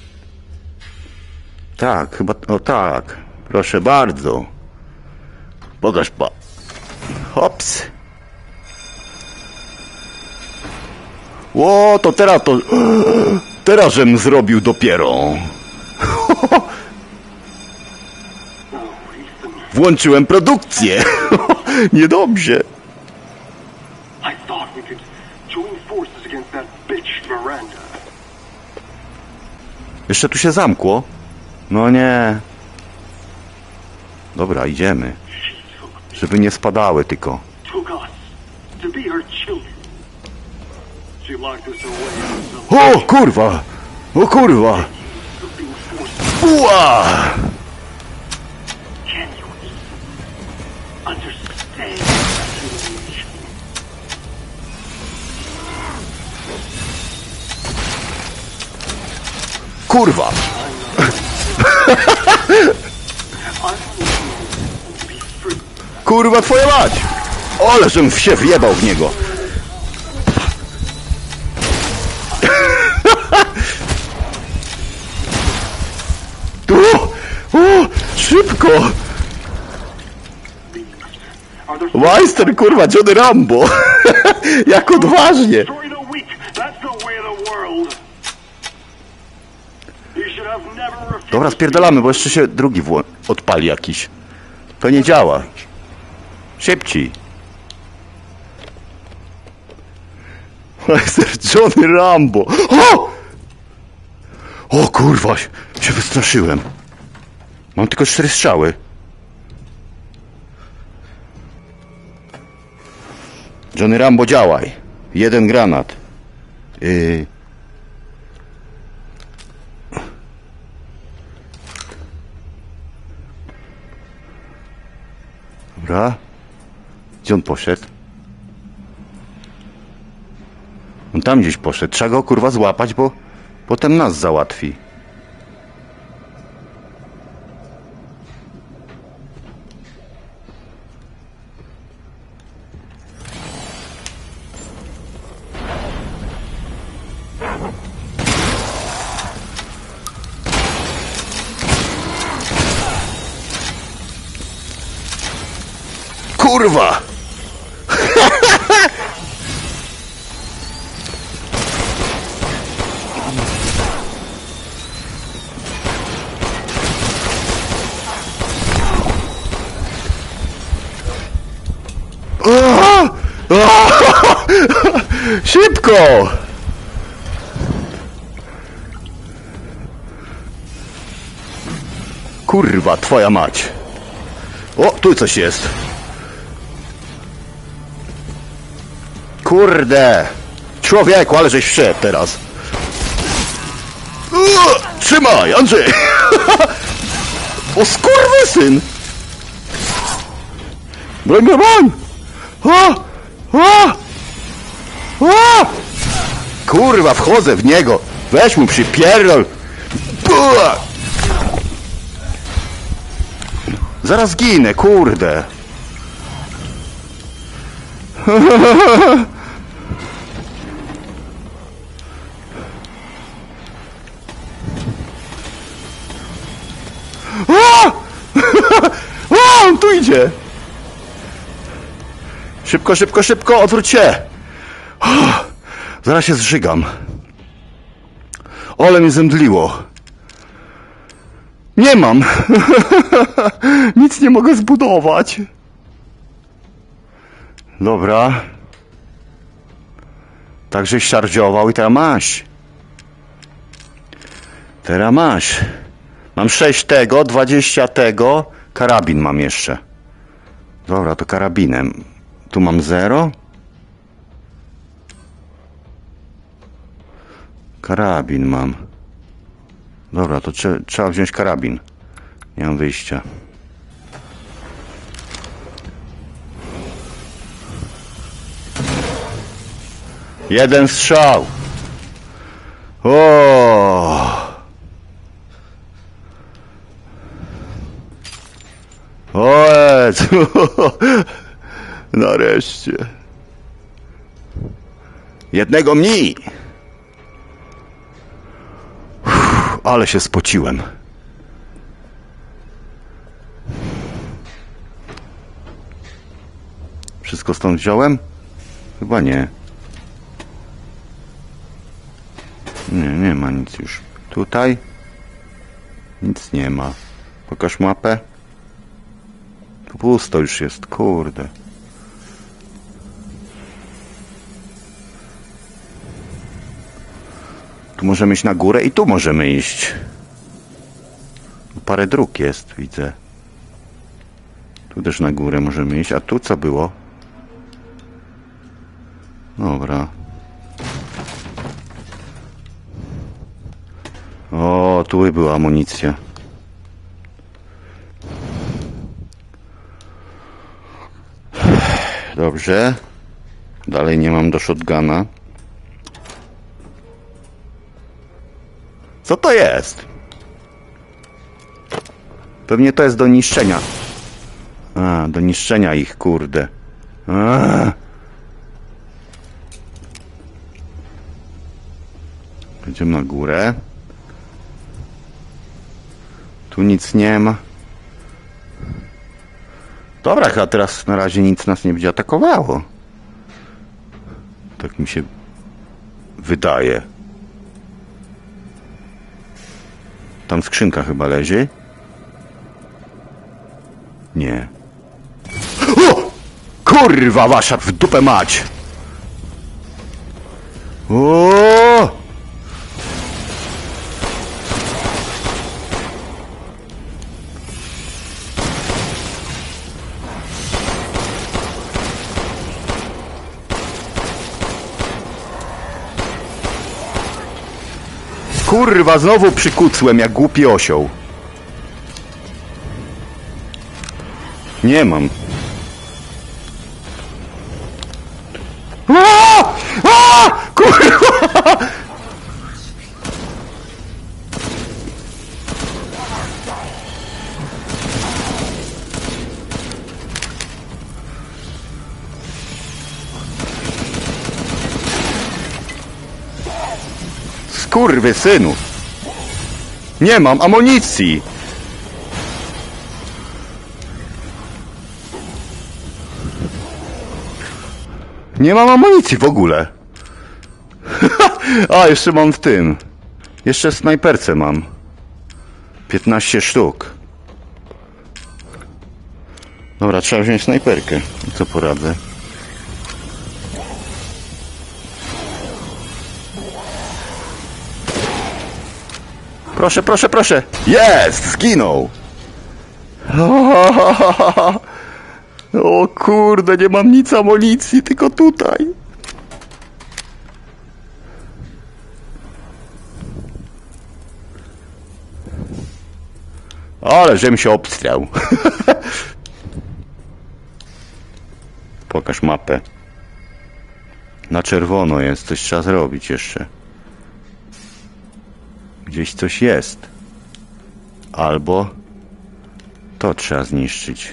Tak, chyba... O tak. Proszę bardzo. Pokaż pa. Hops. O, to teraz to... Teraz żem zrobił dopiero. Włączyłem produkcję. Niedobrze. I thought we could join forces against that bitch Miranda. Jeszcze tu się zamkło. No nie. Dobra, idziemy. Żeby nie spadały tylko. Took us to be her children. She locked us away. O kurwa! O kurwa! Ua! Can you understand that humiliation? Kurwa! Kurwa twoja mać! Ole, żem się wjebał w niego! Tu! O! Szybko! Majster, kurwa, Johnny Rambo! Jak odważnie! Destroy the weak. That's the way of the world. You should have never refused. Dobra, spierdalamy, bo jeszcze się drugi odpali jakiś. To nie działa. Szybciej. Majster Johnny Rambo. O! O kurwa, się wystraszyłem. Mam tylko 4 strzały. Johnny Rambo, działaj. 1 granat. Dobra. Gdzie on poszedł? On tam gdzieś poszedł. Trzeba go kurwa złapać, bo potem nas załatwi. Kurwa! Szybko! Kurwa, twoja mać. O, tu coś jest. Kurde! Człowieku, ale żeś wszedł teraz. Trzymaj, Andrzej! O skurwysyn! Broń, broń, broń! Kurwa, wchodzę w niego! Weź mu przypierdol! Zaraz ginę, kurde! O, on tu idzie! Szybko, szybko, szybko, odwróć się! Zaraz się zżygam. Ole mnie zemdliło. Nie mam. Nic nie mogę zbudować. Dobra. Także szarżował i teraz masz. Teraz masz. Mam 6 tego, 20 tego. Karabin mam jeszcze. Dobra, to karabinem. Tu mam 0. Karabin mam. Dobra, to trzeba wziąć karabin. Nie mam wyjścia. Jeden strzał. O! Nareszcie. Jednego mniej. Ale się spociłem. Wszystko stąd wziąłem? Chyba nie. Nie ma nic już. Tutaj? Nic nie ma. Pokaż mapę. Tu pusto już jest, kurde. Tu możemy iść na górę i tu możemy iść. Parę dróg jest, widzę. Tu też na górę możemy iść. A tu co było? Dobra. O, tu była amunicja. Dobrze. Dalej nie mam do shotguna. Co to jest? Pewnie to jest do niszczenia. A, do niszczenia ich, kurde. Idziemy na górę. Tu nic nie ma. Dobra, chyba teraz na razie nic nas nie będzie atakowało. Tak mi się wydaje. Tam skrzynka chyba leży. Nie. O! Kurwa wasza w dupę mać! O! Kurwa, znowu przykucłem jak głupi osioł. Nie mam. Kurwa! Skurwysynu. Nie mam amunicji. Nie mam amunicji w ogóle. A, jeszcze mam w tym. Jeszcze snajperce mam. 15 sztuk. Dobra, trzeba wziąć snajperkę. Co poradzę? Proszę, proszę, proszę. Jest! Zginął! O kurde, nie mam nic amunicji, tylko tutaj. Ale żem się obstrał. Pokaż mapę. Na czerwono jest, coś trzeba zrobić jeszcze. Gdzieś coś jest. Albo to trzeba zniszczyć.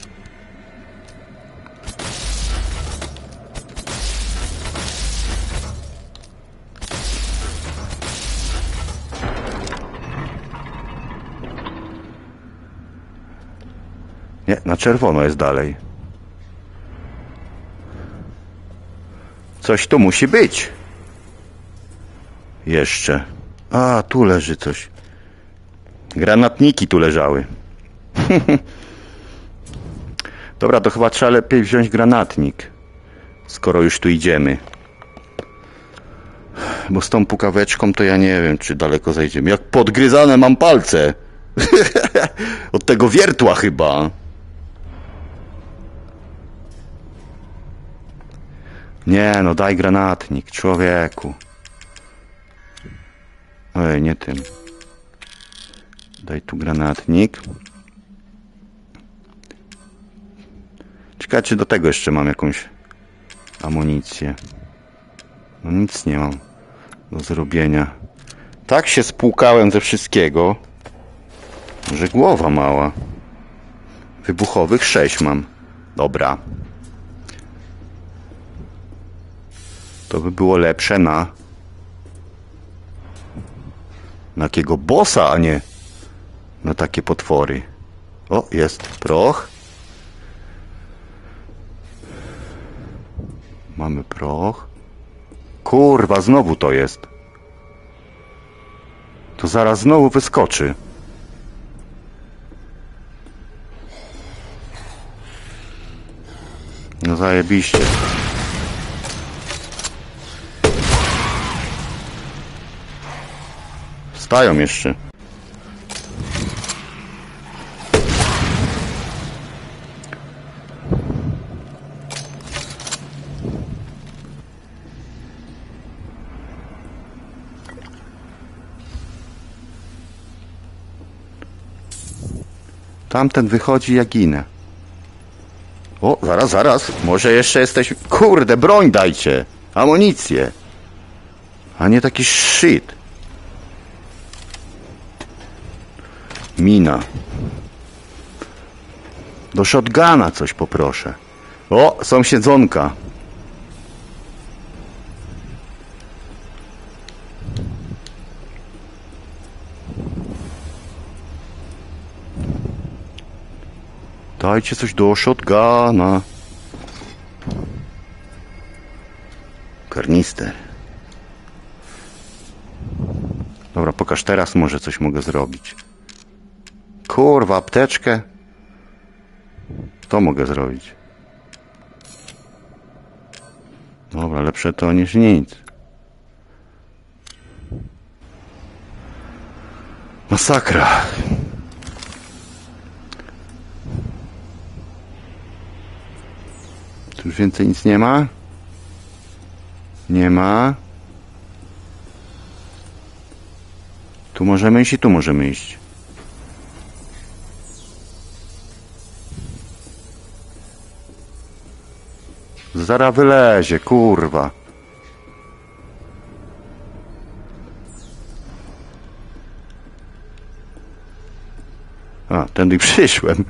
Nie, na czerwono jest dalej. Coś tu musi być. Jeszcze. A, tu leży coś. Granatniki tu leżały. Dobra, to chyba trzeba lepiej wziąć granatnik. Skoro już tu idziemy. Bo z tą pukaweczką to ja nie wiem, czy daleko zajdziemy. Jak podgryzane mam palce. Od tego wiertła chyba. Nie, no daj granatnik, człowieku. Oj, nie tym. Daj tu granatnik. Ciekawe, czy do tego jeszcze mam jakąś amunicję. No nic nie mam do zrobienia. Tak się spłukałem ze wszystkiego, że głowa mała. Wybuchowych 6 mam. Dobra. To by było lepsze na jakiego bossa, a nie na takie potwory. O, jest proch. Mamy proch. Kurwa, znowu to jest. To zaraz znowu wyskoczy. No zajebiście. Wstają jeszcze. Tamten wychodzi, ja ginę. O, zaraz. Może jeszcze jesteś... Kurde, broń dajcie. Amunicję. A nie taki shit. Mina. Do shotguna coś poproszę. O, sąsiedzonka. Dajcie coś do shotguna. Karnister. Dobra, pokaż teraz, może coś mogę zrobić. Kurwa, apteczkę. To mogę zrobić. Dobra, lepsze to niż nic. Masakra. Tu już więcej nic nie ma? Nie ma. Tu możemy iść i tu możemy iść. Zara wylezie, kurwa. A, tędy przyszłem.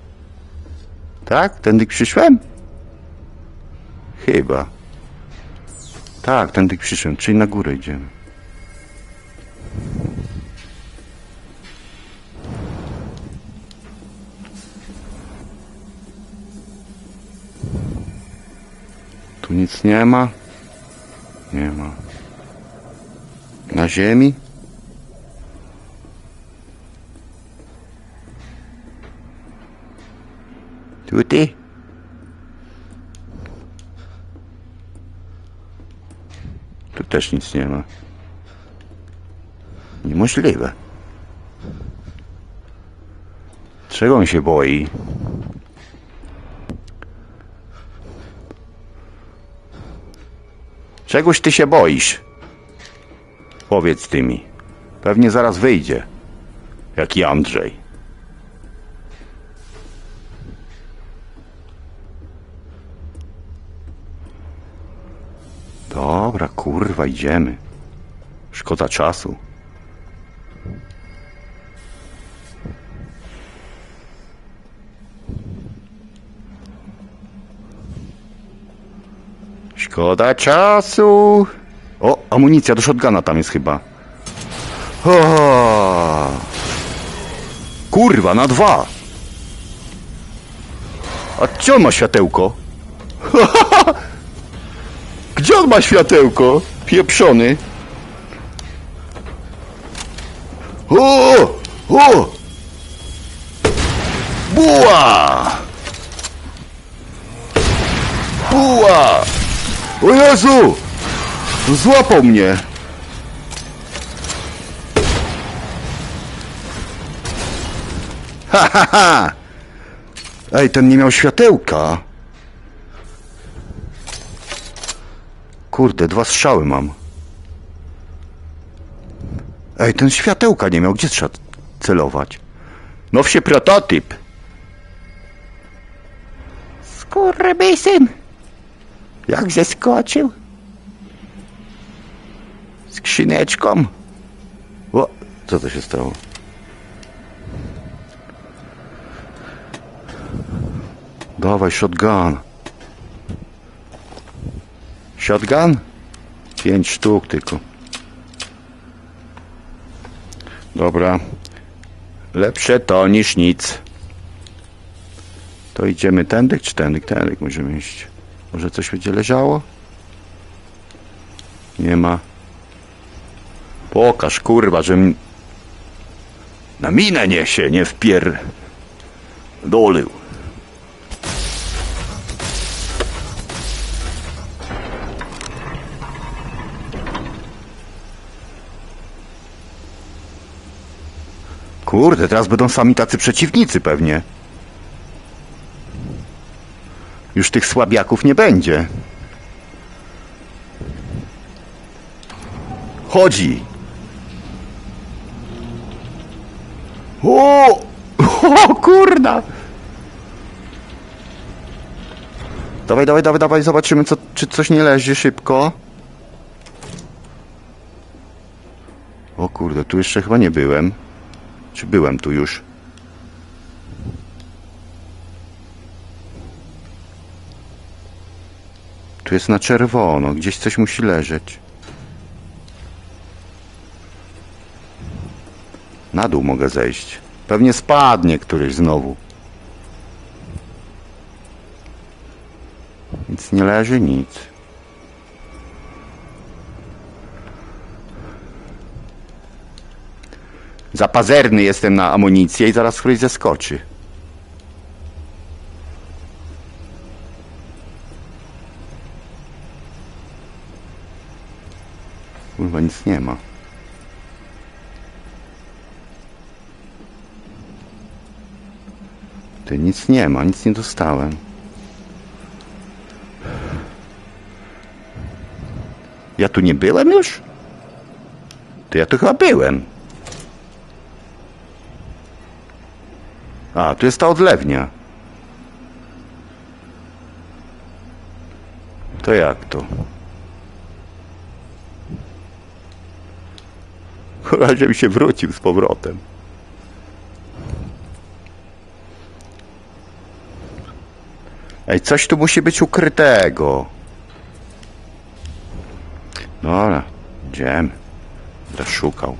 Tak? Tędy przyszłem? Chyba. Tak, tędy przyszłem, czyli na górę idziemy. Tu nic nie ma. Nie ma. Na ziemi? Tutaj? Tu też nic nie ma. Niemożliwe. Czego on się boi? Czegoś ty się boisz? Powiedz ty mi. Pewnie zaraz wyjdzie. Jaki Andrzej. Dobra, kurwa, idziemy. Szkoda czasu. Szkoda czasu. O, amunicja do shotguna tam jest chyba. O! Kurwa, na 2. A gdzie on ma światełko? Gdzie on ma światełko? Pieprzony. O! O! Buła! Buła! O Jezu! Złapał mnie! Ha, ha, ha! Ej, ten nie miał światełka. Kurde, 2 strzały mam. Ej, ten światełka nie miał. Gdzie trzeba celować? Nowszy prototyp. Skurwysyn. Jak zeskoczył? Skrzyneczką. O, co to się stało? Dawaj, shotgun. Shotgun? 5 sztuk tylko. Dobra. Lepsze to niż nic. To idziemy tędyk czy tędyk? Tędyk możemy iść. Może coś będzie leżało? Nie ma. Pokaż, kurwa, że na minę niesie, nie wpierdolił. Kurde, teraz będą sami tacy przeciwnicy pewnie. Już tych słabiaków nie będzie. Chodzi. O kurna. Dawaj, zobaczymy, czy coś nie leży szybko. O kurde, tu jeszcze chyba nie byłem. Czy byłem tu już? Tu jest na czerwono, gdzieś coś musi leżeć. Na dół mogę zejść. Pewnie spadnie któryś znowu. Nic nie leży, nic. Zapazerny jestem na amunicję i zaraz któryś zeskoczy. Kurwa, nic nie ma. Ty, nic nie ma, nic nie dostałem. Ja tu nie byłem już? To ja tu chyba byłem. A, tu jest ta odlewnia. To jak to? Chyba, żebym się wrócił z powrotem. Ej, coś tu musi być ukrytego. Dobra, idziemy. Będę szukał.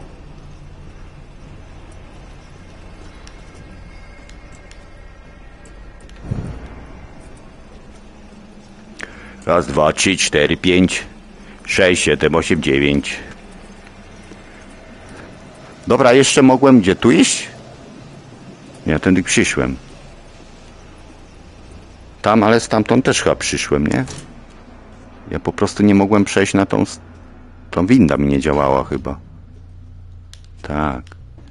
Raz, dwa, trzy, cztery, pięć, 6, 7, 8, 9. Dobra, jeszcze mogłem gdzie tu iść? Nie, tędy przyszłem. Tam, ale stamtąd też chyba przyszłem, nie? Ja po prostu nie mogłem przejść na tą... Tą winda mi nie działała chyba. Tak.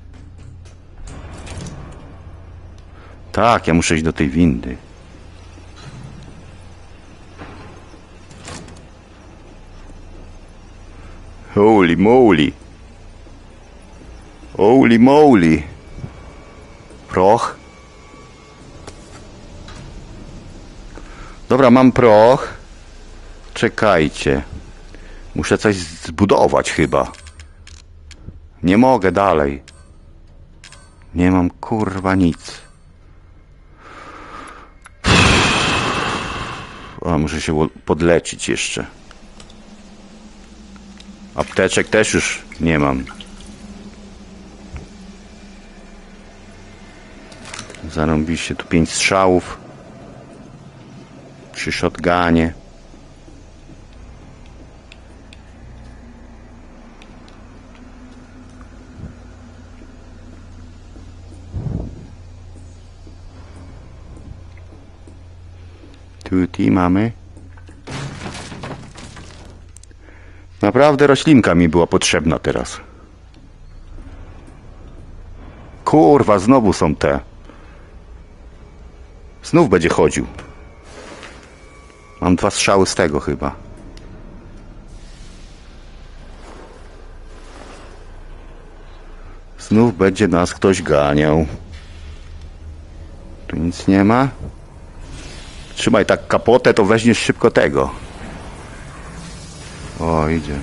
Tak, ja muszę iść do tej windy. Holy moly. Holy moly. Proch. Dobra, mam proch. Czekajcie. Muszę coś zbudować chyba. Nie mogę dalej. Nie mam kurwa nic. O, muszę się podleczyć jeszcze. Apteczek też już nie mam. Zarąbiście, tu 5 strzałów. Przy shotgunie. Tutaj mamy. Naprawdę roślinka mi była potrzebna teraz. Kurwa, znowu są te. Znów będzie chodził. Mam 2 strzały z tego chyba. Znów będzie nas ktoś ganiał. Tu nic nie ma. Trzymaj tak kapotę, to weźmiesz szybko tego. O, idzie.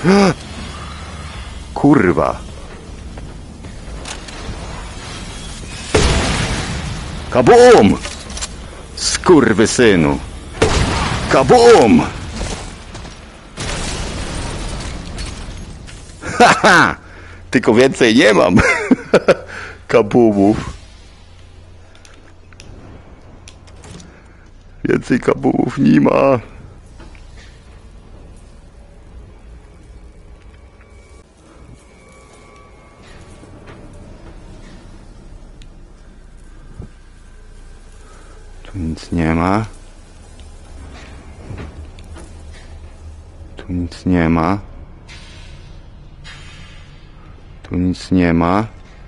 Kurwa. Kabum! Skurwysynu. Kabum! Haha! Tylko więcej nie mam. Kabumów. Więcej kabumów nie ma. Tu nic nie ma. Tu nic nie ma. Tu nic nie ma.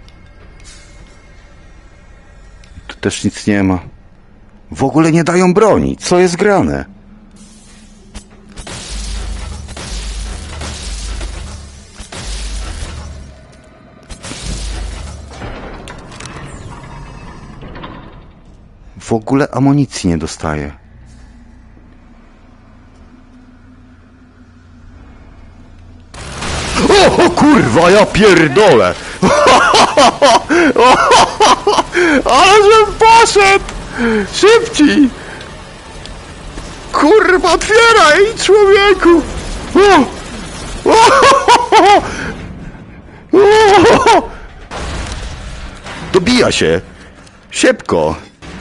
Tu też nic nie ma. W ogóle nie dają broni. Co jest grane? W ogóle amunicji nie dostaję. O kurwa, ja pierdolę! Ale żem poszedł! Szybciej! Kurwa, otwieraj, człowieku! Dobija się! Szybko!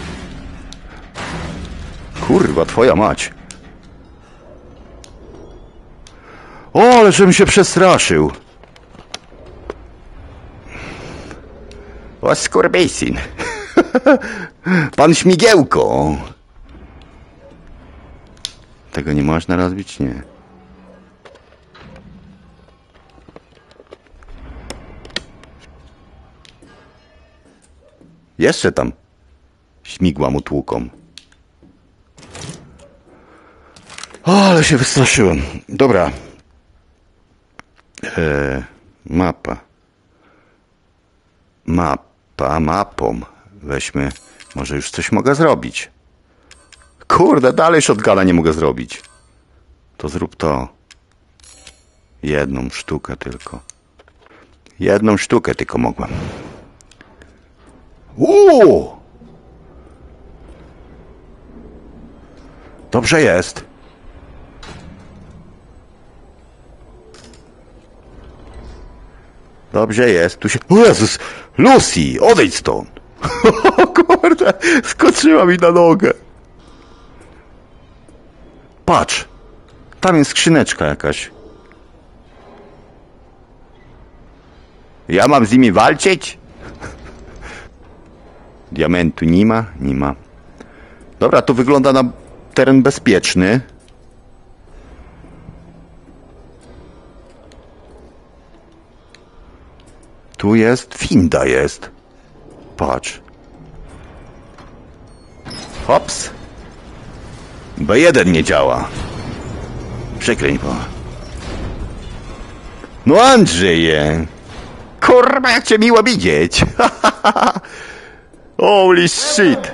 Kurwa, twoja mać! O, ale żebym się przestraszył! O, skurwysyn! Pan Śmigiełko! Tego nie można rozbić? Nie. Jeszcze tam śmigła mu tłuką. O, ale się wystraszyłem. Dobra. Mapa. Mapą. Weźmy. Może już coś mogę zrobić. Kurde, dalej shotguna nie mogę zrobić. To zrób to. Jedną sztukę tylko. Jedną sztukę tylko mogłem. Dobrze jest. Dobrze jest. Tu się... O Jezus! Lucy! Odejdź stąd! O kurde! Skoczyła mi na nogę. Patrz! Tam jest skrzyneczka jakaś. Ja mam z nimi walczyć? Diamentu nie ma? Nie ma. Dobra, to wygląda na teren bezpieczny. Tu jest, winda jest. Patrz. Hops. B1 nie działa. Przeklęć go. No Andrzeje. Kurwa, jak cię miło widzieć. Holy shit.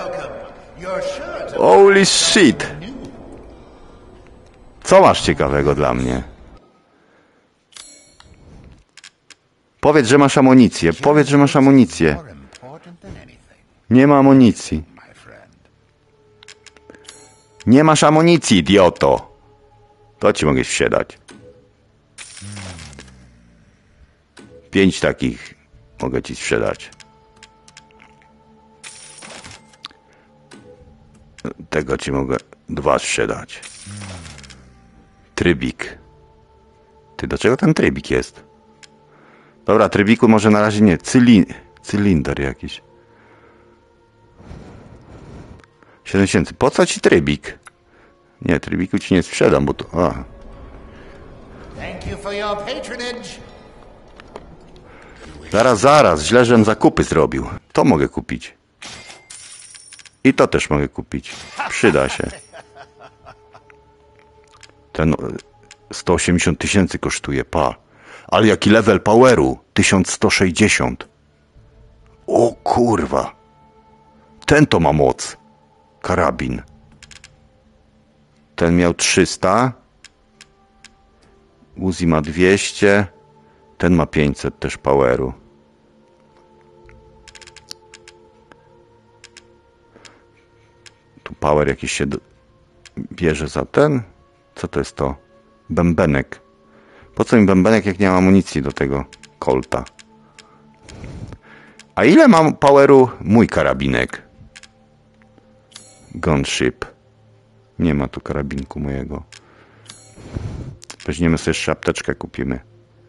Holy shit. Co masz ciekawego dla mnie? Powiedz, że masz amunicję. Powiedz, że masz amunicję. Nie ma amunicji. Nie masz amunicji, idioto. To ci mogę sprzedać. 5 takich mogę ci sprzedać. Tego ci mogę 2 sprzedać. Trybik. Ty, do czego ten trybik jest? Dobra, trybiku może na razie nie. Cylinder jakiś. 7000. Po co ci trybik? Nie, trybiku ci nie sprzedam, bo to... A. Zaraz. Źle, żem zakupy zrobił. To mogę kupić. I to też mogę kupić. Przyda się. Ten 180 000 kosztuje, pa. Ale jaki level poweru? 1160. O kurwa. Ten to ma moc. Karabin. Ten miał 300. Uzi ma 200. Ten ma 500 też poweru. Tu power jakiś się bierze za ten. Co to jest to? Bębenek. Po co mi bębenek, jak nie mam amunicji do tego Colta? A ile mam poweru mój karabinek? Gunship. Nie ma tu karabinku mojego. Weźmiemy sobie jeszcze apteczkę, kupimy.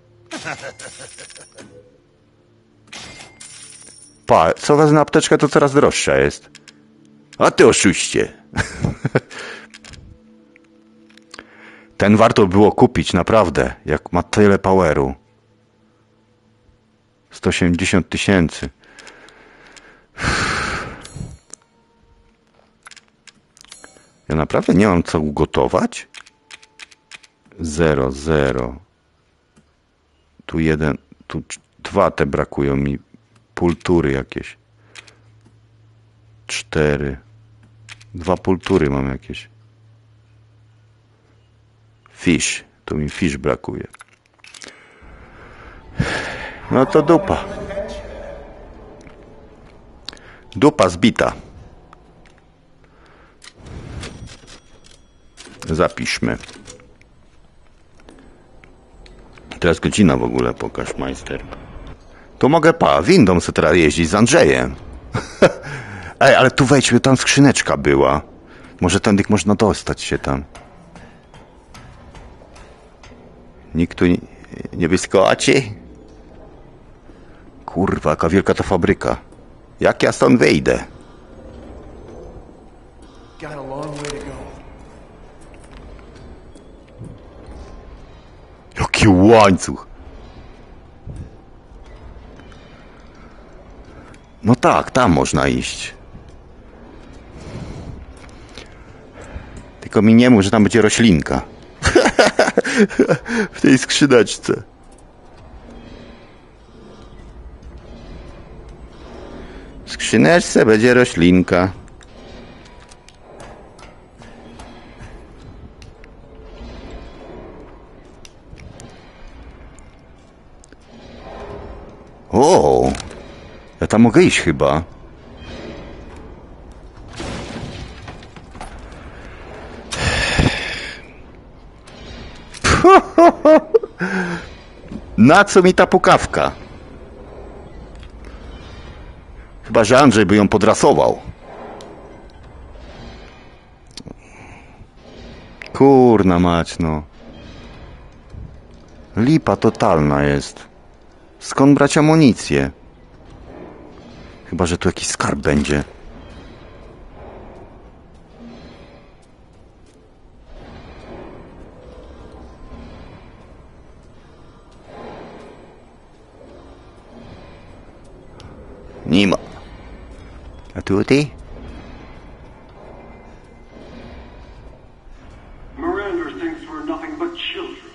Pa, co wezmę apteczkę, to coraz droższa jest. A ty oszuście. Ten warto było kupić, naprawdę. Jak ma tyle poweru. 180 000. Ja naprawdę nie mam co ugotować? 0, 0. Tu jeden, tu 2 te brakują mi. Pultury jakieś. 4. 2 pultury mam jakieś. Fish. Tu mi fish brakuje. No to dupa. Dupa zbita. Zapiszmy. Teraz godzina w ogóle, pokaż, majster. To mogę, windą sobie teraz jeździć z Andrzejem. Ej, ale tu wejdźmy, tam skrzyneczka była. Może tędy można dostać się tam. Nikt tu nie wyskoczy? Kurwa, jaka wielka ta fabryka. Jak ja stąd wyjdę? Got a long way to go. Jaki łańcuch. No tak, tam można iść. Tylko mi nie mów, że tam będzie roślinka. W tej skrzyneczce. W skrzyneczce będzie roślinka. O! Ja tam mogę iść chyba. Na co mi ta pukawka? Chyba że Andrzej by ją podrasował. Kurna mać, no. Lipa totalna jest. Skąd brać amunicję? Chyba że tu jakiś skarb będzie. Nie ma. A tutaj? Miranda thinks we're nothing but children.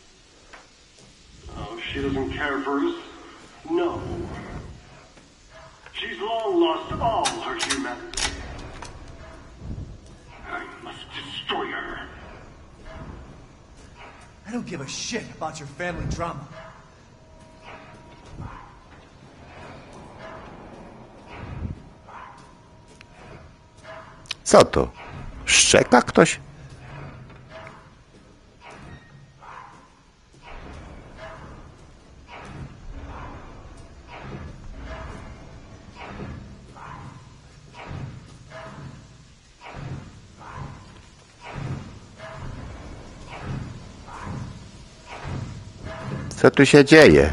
Oh, she doesn't care for us. No. She's long lost all her humanity. I must destroy her. I don't give a shit about your family drama. Co to? Szczeka ktoś? Co tu się dzieje?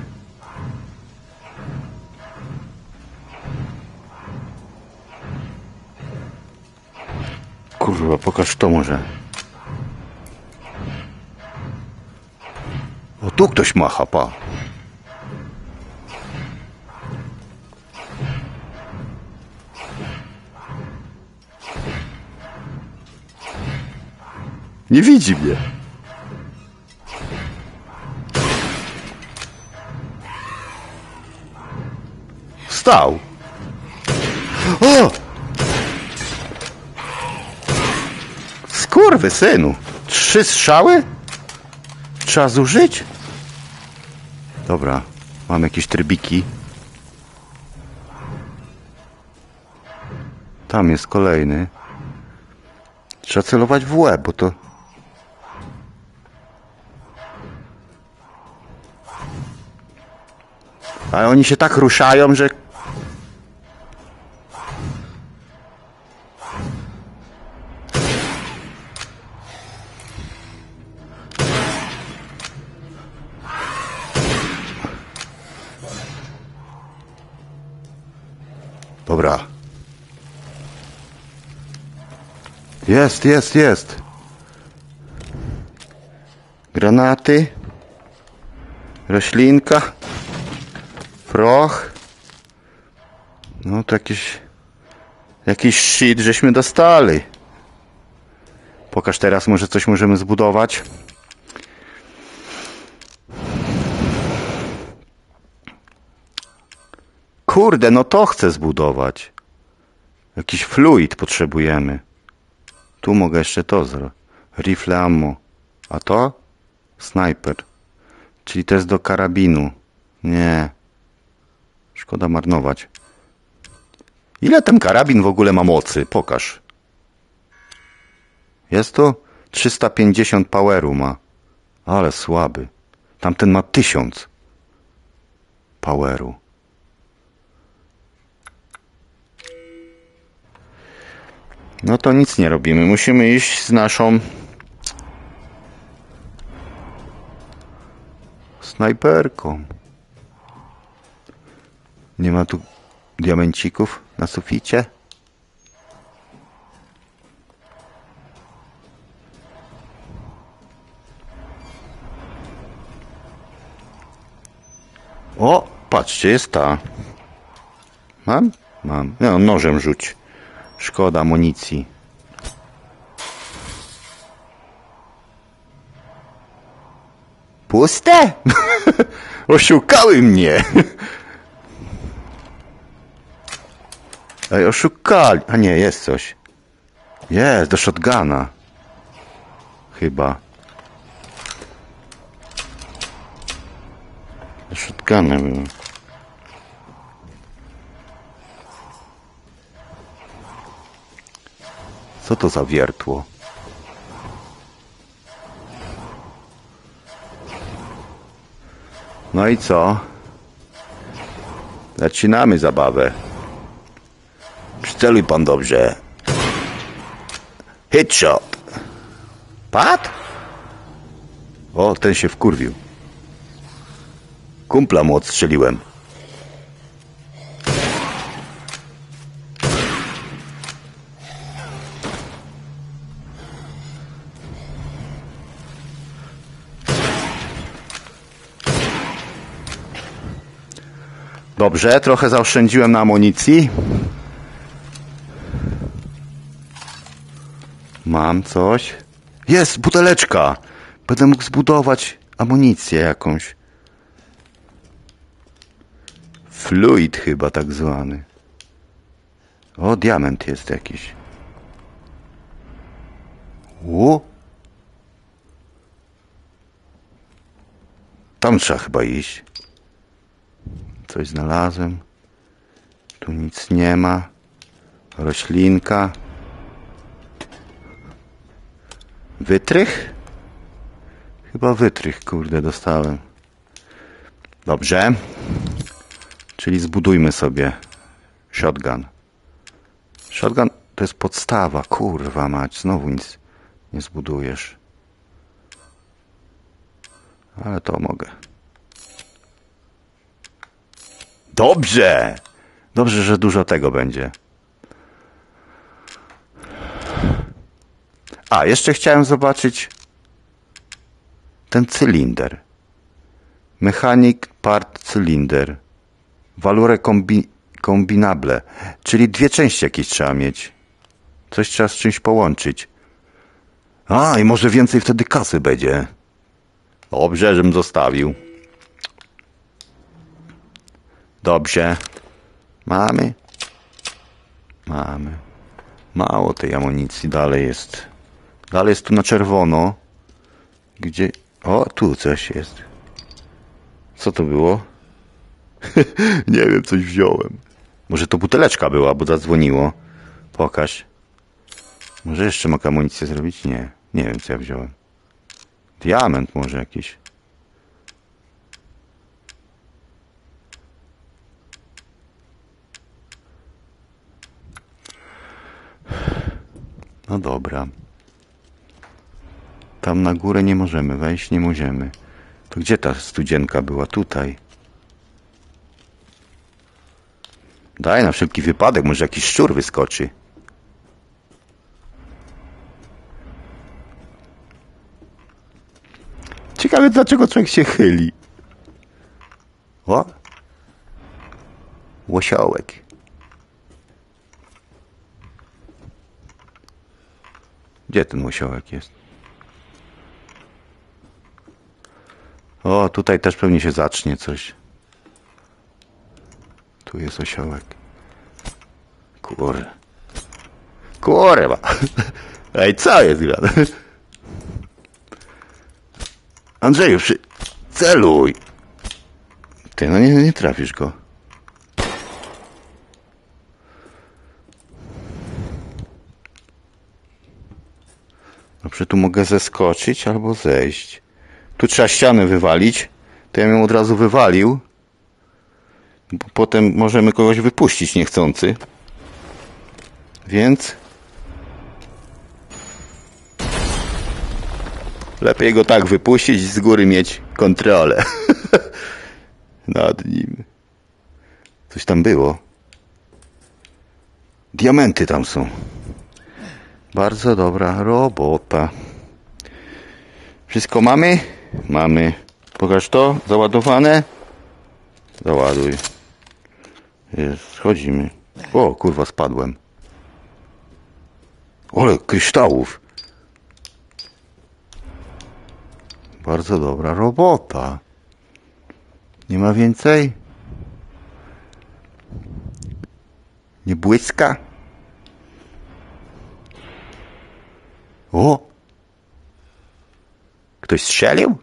Kurwa, pokaż to może. O, tu ktoś macha, pa. Nie widzi mnie. Wstał. O! Skurwysynu. 3 strzały? trzeba zużyć? Dobra, mam jakieś trybiki. Tam jest kolejny. Trzeba celować w łeb, bo to... Ale oni się tak ruszają, że... Dobra. Jest. Granaty. Roślinka. Proch. No to jakiś shit żeśmy dostali. Pokaż teraz, może coś możemy zbudować. Kurde, no to chcę zbudować. Jakiś fluid potrzebujemy. Tu mogę jeszcze to zrobić. Rifle ammo. A to? Snajper. Czyli to jest do karabinu. Nie. Szkoda marnować. Ile ten karabin w ogóle ma mocy? Pokaż. Jest to 350 poweru ma. Ale słaby. Tamten ma 1000 poweru. No to nic nie robimy. Musimy iść z naszą snajperką. Nie ma tu diamencików na suficie? O, patrzcie, jest ta. Mam? Mam. No, nożem rzuć. Szkoda amunicji. Puste? Oszukały mnie. Ej, oszukali. A nie, jest coś. Jest, do shotguna. Chyba. Do shotguna było. Co to za wiertło? No i co? Zaczynamy zabawę. Przyceluj pan dobrze. Headshot. Padł? O, ten się wkurwił. Kumpla mu odstrzeliłem. Dobrze, trochę zaoszczędziłem na amunicji. Mam coś. Jest, buteleczka. Będę mógł zbudować amunicję jakąś. Fluid chyba tak zwany. O, diament jest jakiś. O! Tam trzeba chyba iść. Coś znalazłem. Tu nic nie ma. Roślinka. Wytrych? Chyba wytrych, kurde, dostałem. Dobrze. Czyli zbudujmy sobie shotgun. Shotgun to jest podstawa. Kurwa mać, znowu nic nie zbudujesz. Ale to mogę. Dobrze! Dobrze, że dużo tego będzie. A, jeszcze chciałem zobaczyć ten cylinder. Mechanic part cylinder. Valore combinable. Czyli dwie części jakieś trzeba mieć. Coś trzeba z czymś połączyć. A, i może więcej wtedy kasy będzie. Dobrze, żebym zostawił. Dobrze. Mamy? Mamy. Mało tej amunicji dalej jest. Dalej jest tu na czerwono. Gdzie O, tu coś jest. Co to było? Nie wiem, coś wziąłem. Może to buteleczka była, bo zadzwoniło. Pokaż. Może jeszcze mogę amunicję zrobić? Nie. Nie wiem, co ja wziąłem. Diament może jakiś. No dobra. Tam na górę nie możemy wejść, nie możemy. To gdzie ta studzienka była? Tutaj. Daj na wszelki wypadek, może jakiś szczur wyskoczy. Ciekawe, dlaczego człowiek się chyli. O! Łosiołek. Gdzie ten łosiołek jest? O, tutaj też pewnie się zacznie coś. Tu jest osiołek. Kurwa. Ej, co jest grane? Andrzeju, celuj. Ty, no nie trafisz go. Dobrze, tu mogę zeskoczyć albo zejść. Tu trzeba ścianę wywalić. To ja ją od razu wywalił. Bo potem możemy kogoś wypuścić niechcący. Więc lepiej go tak wypuścić i z góry mieć kontrolę nad nim. Coś tam było. Diamenty tam są. Bardzo dobra robota. Wszystko mamy? Mamy. Pokaż to. Załadowane? Załaduj. Jest. Schodzimy. O, kurwa, spadłem. Ole, kryształów. Bardzo dobra robota. Nie ma więcej? Nie błyska? O! Ktoś strzelił?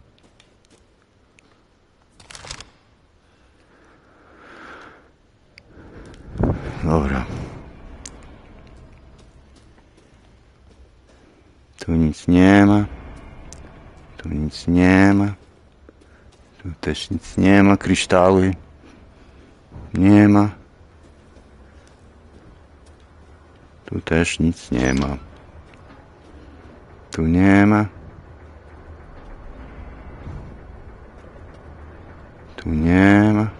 Dobra. Tu nic nie ma. Tu nic nie ma. Tu też nic nie ma. Kryształy. Nie ma. Tu też nic nie ma. Tu nie ma. Tu nie ma.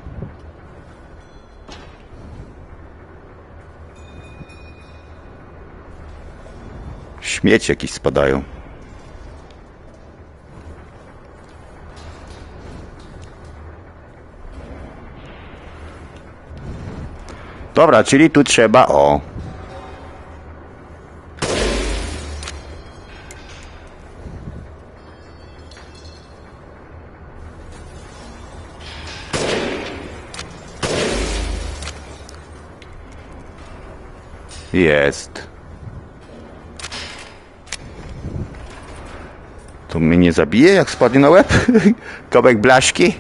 Śmieci jakieś spadają. Dobra, czyli tu trzeba o. Jest. To mnie nie zabije, jak spadnie na łeb? Kawałek blaszki?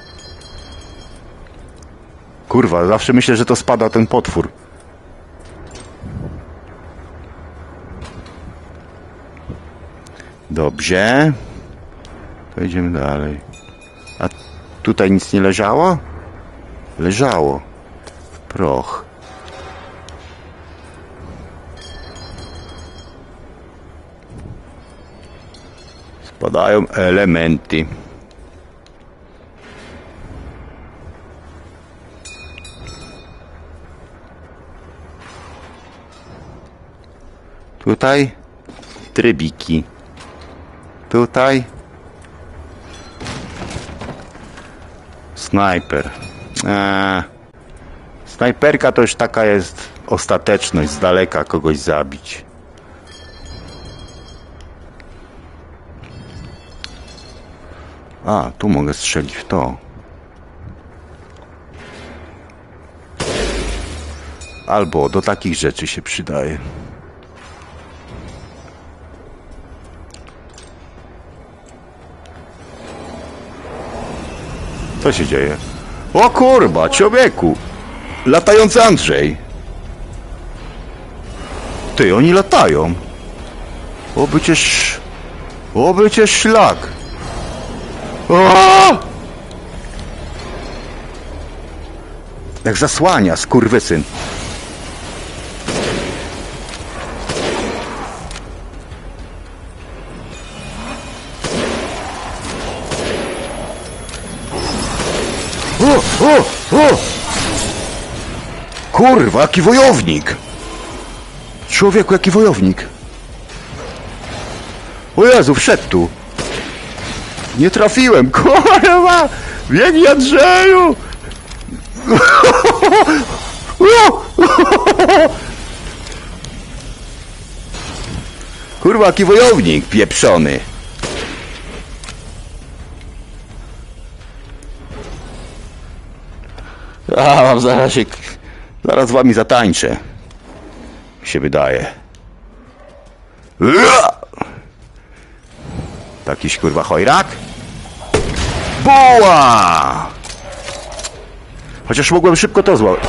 Kurwa, zawsze myślę, że to spada ten potwór. Dobrze. To idziemy dalej. A tutaj nic nie leżało? Leżało. Proch. Spadają elementy. Tutaj trybiki. Tutaj snajper. Snajperka to już taka jest ostateczność, z daleka kogoś zabić. A, tu mogę strzelić w to. Albo do takich rzeczy się przydaje. Co się dzieje? O kurwa, człowieku! Latający Andrzej! Ty, oni latają! Oby cię szlak! O! Jak zasłania, skurwysyn. O! Kurwa, jaki wojownik! Człowieku, jaki wojownik! O Jezu, wszedł tu! Nie trafiłem, kurwa! Biegnij, Andrzeju! Kurwa, jaki wojownik pieprzony! A, mam zaraz z wami zatańczę. Mi się wydaje. Takiś kurwa chojrak? Buła! Chociaż mogłem szybko to złapać.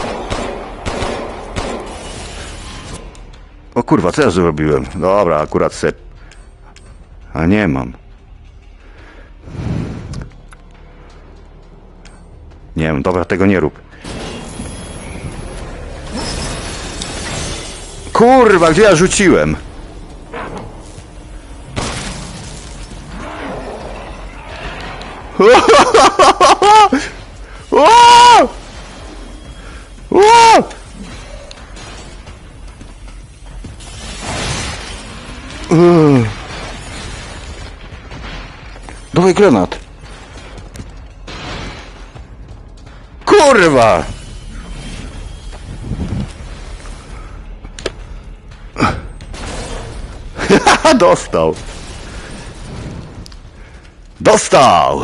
O kurwa, co ja zrobiłem? Dobra, akurat se... A nie mam. Nie wiem, dobra, tego nie rób. Kurwa, gdzie ja rzuciłem? Dawaj granat. Kurwa! Dostał! Dostał!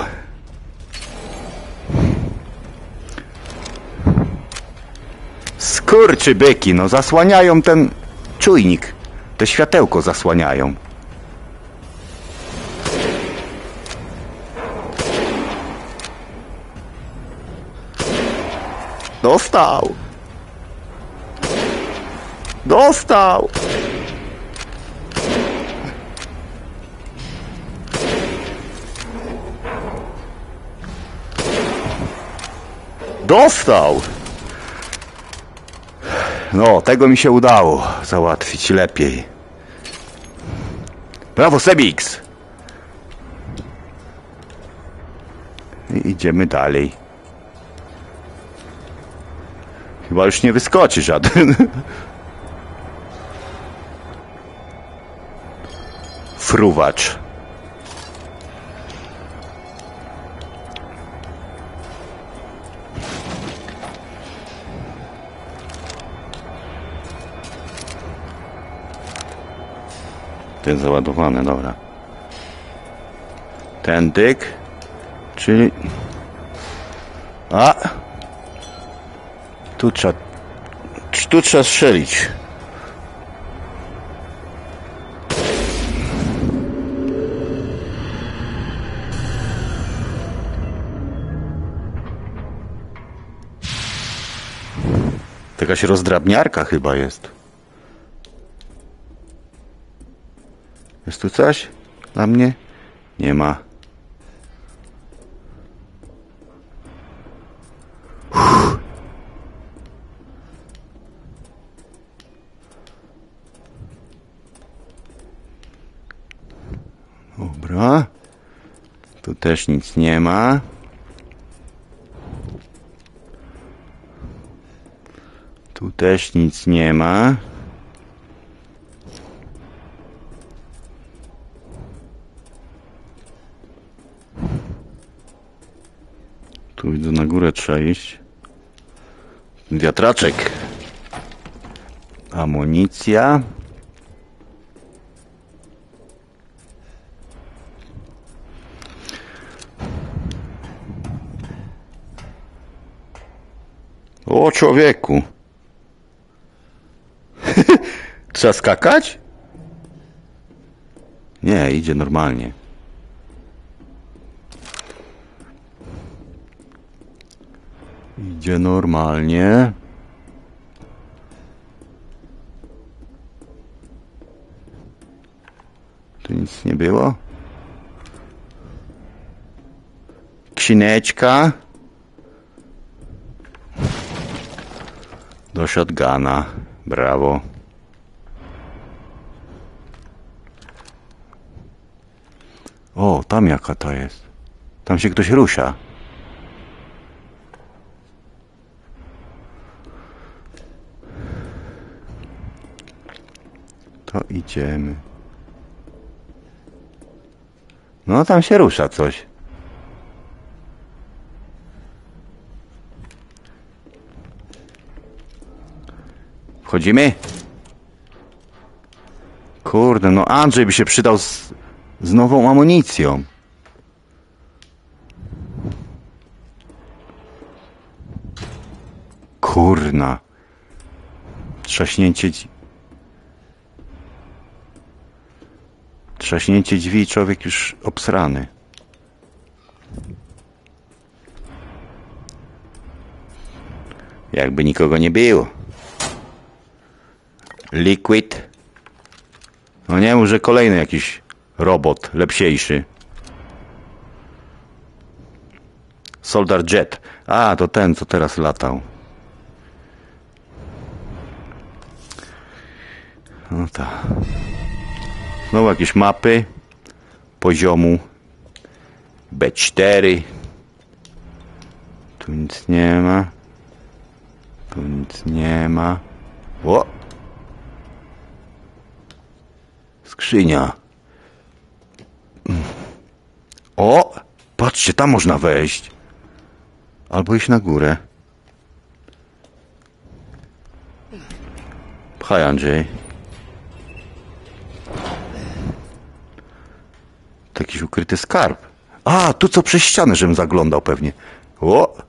Skurczybyki, no zasłaniają ten czujnik. Te światełko zasłaniają. Dostał! Dostał! Dostał! No, tego mi się udało załatwić lepiej. Brawo, Sebix! I idziemy dalej. Chyba już nie wyskoczy żaden. Fruwacz. Ten załadowany, dobra. Ten dyk. Czyli... A! Tu trzeba strzelić. To jakaś rozdrabniarka chyba jest. Jest tu coś dla mnie? Nie ma. Dobra. Tu też nic nie ma. Tu też nic nie ma. Tu widzę, na górę trzeba iść. Wiatraczek. Amunicja. O człowieku. Trzeba skakać? Nie, idzie normalnie. Idzie normalnie. Tu nic nie było. Skrzyneczka. Do shotguna. Brawo. O, tam jaka to jest. Tam się ktoś rusza. To idziemy. No, tam się rusza coś. Wchodzimy? Kurde, no Andrzej by się przydał z nową amunicją. Kurna. Trzaśnięcie drzwi, człowiek już obsrany. Jakby nikogo nie było. Liquid. No nie, może kolejny jakiś robot, lepsiejszy. Soldier Jet. A, to ten, co teraz latał. No tak. Znowu jakieś mapy poziomu B4. Tu nic nie ma. Tu nic nie ma. O! Skrzynia. O! Patrzcie, tam można wejść. Albo iść na górę. Pchaj, Andrzej. To jakiś ukryty skarb. A, tu co przez ścianę, żebym zaglądał pewnie. O!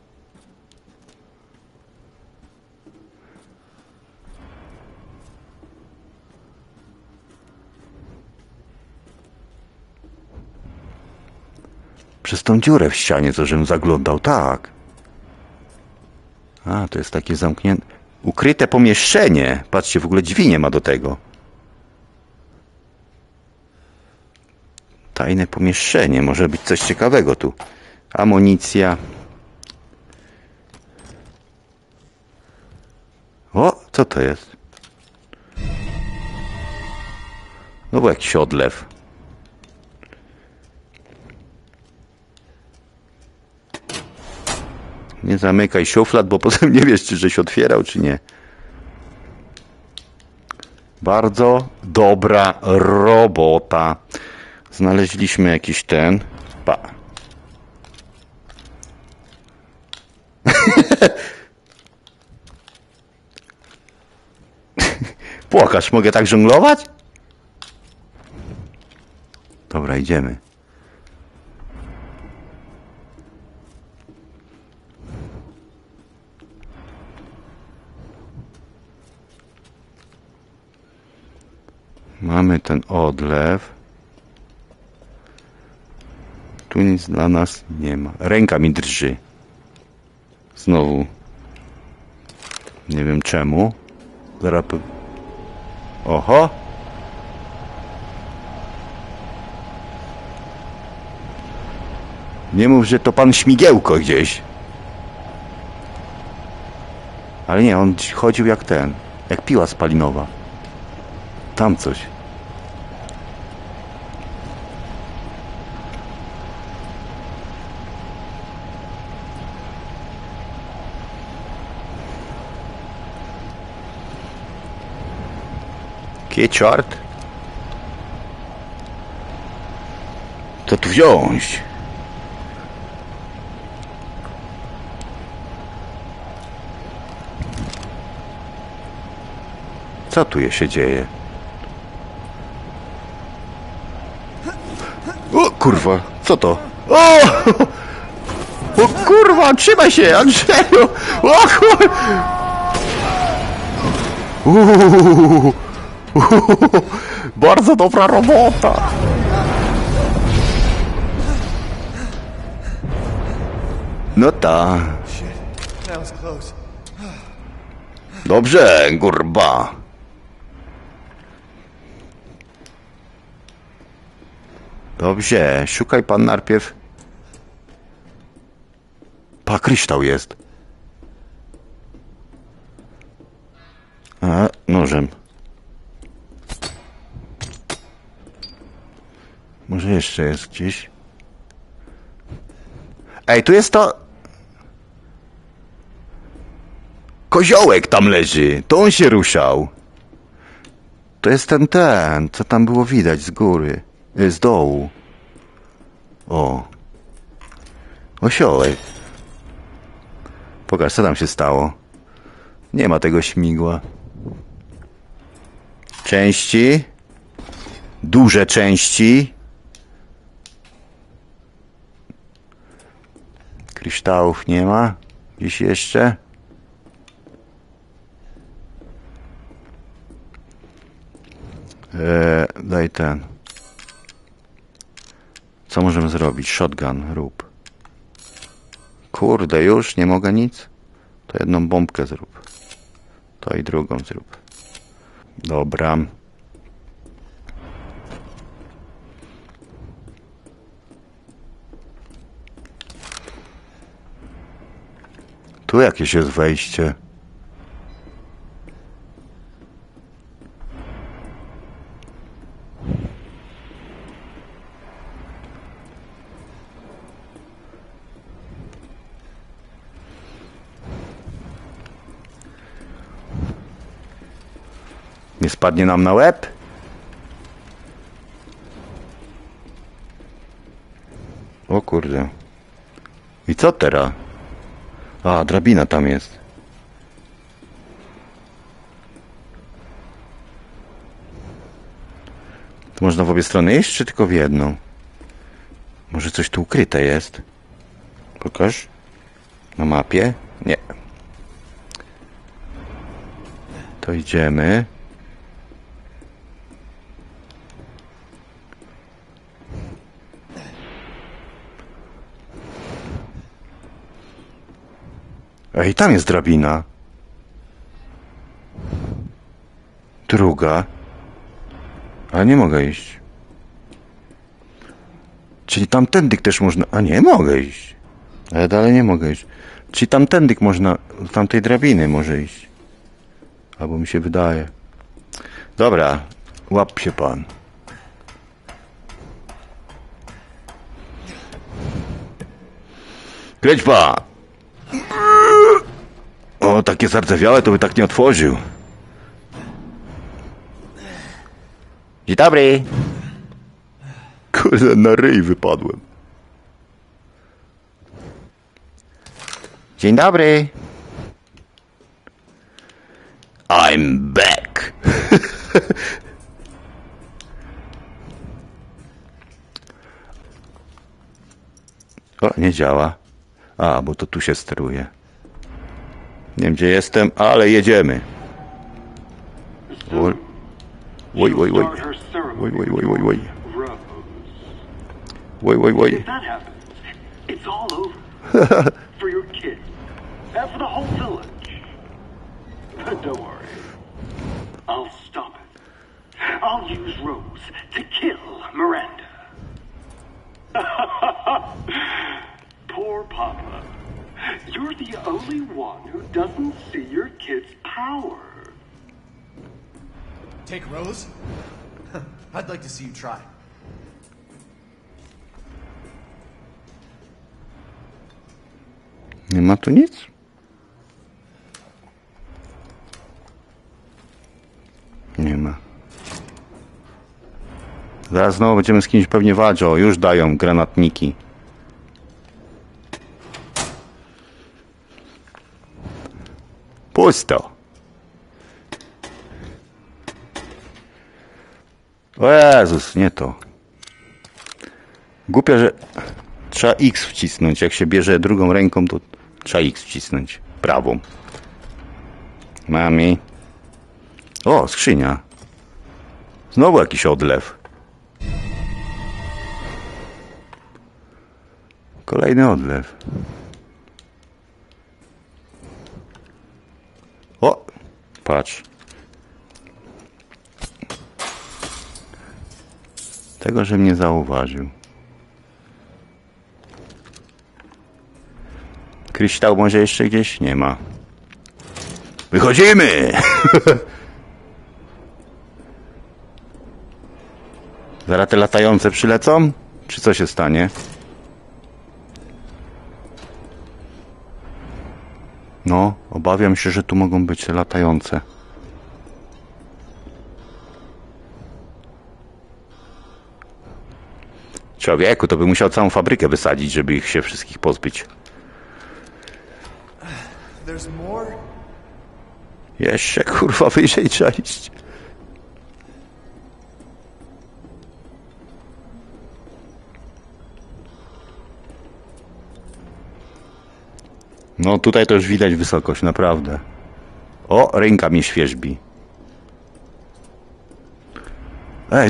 Przez tą dziurę w ścianie, co żebym zaglądał, tak. A, to jest takie zamknięte... Ukryte pomieszczenie. Patrzcie, w ogóle drzwi nie ma do tego. Tajne pomieszczenie. Może być coś ciekawego tu. Amunicja. O, co to jest? No bo jakiś odlew. Nie zamykaj szuflad, bo potem nie wiesz, czy żeś otwierał, czy nie. Bardzo dobra robota. Znaleźliśmy jakiś ten... Pa. Płakasz, mogę tak żonglować? Dobra, idziemy. Mamy ten odlew. Tu nic dla nas nie ma. Ręka mi drży. Znowu. Nie wiem czemu. Zaraz... Oho! Nie mów, że to pan Śmigiełko gdzieś. Ale nie, on chodził jak ten. Jak piła spalinowa. Tam coś. Kieczart? Co tu wziąć? Co tu się dzieje? O kurwa, co to? O! O kurwa, trzymaj się, Andrzeju! O kurwa! Bardzo dobra robota! No tak. was close. Dobrze, kurwa. Dobrze, szukaj pan najpierw. Pa, kryształ jest. A, nożem. Może jeszcze jest gdzieś. Ej, tu jest to... Koziołek tam leży. To on się ruszał. To jest ten, co tam było widać z góry. Z dołu. O. Osiołek. Pokaż, co tam się stało. Nie ma tego śmigła. Części. Duże części. Kryształów nie ma. Gdzieś jeszcze. Daj ten. Co możemy zrobić? Shotgun, rób. Kurde, już nie mogę nic? To jedną bombkę zrób. To i drugą zrób. Dobra. Tu jakieś jest wejście. Nie spadnie nam na łeb? O kurde. I co teraz? A, drabina tam jest. To można w obie strony iść, czy tylko w jedną? Może coś tu ukryte jest? Pokaż. Na mapie? Nie. To idziemy. Ej, tam jest drabina. Druga. Ale nie mogę iść. Czyli tamtędy też można... A nie, mogę iść. Ale dalej nie mogę iść. Czyli tamtędy można... Z tamtej drabiny może iść. Albo mi się wydaje. Dobra. Łap się pan. Kręć pan! O, takie zardzewiałe to by tak nie otworzył. Dzień dobry. Kurde, na ryj wypadłem. Dzień dobry. I'm back. O, nie działa. A, bo to tu się steruje. Nie wiem, gdzie jestem, ale jedziemy. Oj, oj, oj, oj. Oj, oj, oj, oj, oj. Oj, oj, oj. If that happens, it's all over. For your kids. And for the whole village. But don't worry. I'll stop it. I'll use Rose to kill Miranda. Poor Papa. You're the only one who doesn't see your kid's power. Take Rose? I'd like to see you try. Nie ma tu nic? Nie ma. Zaraz znowu będziemy z kimś pewnie walczyć. O, już dają granatniki. Pusto. O Jezus, nie to. Głupio, że trzeba X wcisnąć. Jak się bierze drugą ręką, to trzeba X wcisnąć. Prawą. Mami. O, skrzynia. Znowu jakiś odlew. Kolejny odlew. O! Patrz. Tego, że mnie zauważył. Kryształ może jeszcze gdzieś? Nie ma. Wychodzimy! Zaraz te latające przylecą? Czy co się stanie? No, obawiam się, że tu mogą być te latające. Człowieku, to by musiał całą fabrykę wysadzić, żeby ich się wszystkich pozbyć. There's more? Jeszcze, kurwa, wyżej trzeba iść. No, tutaj to już widać wysokość, naprawdę. O, ręka mnie świerzbi. Ej,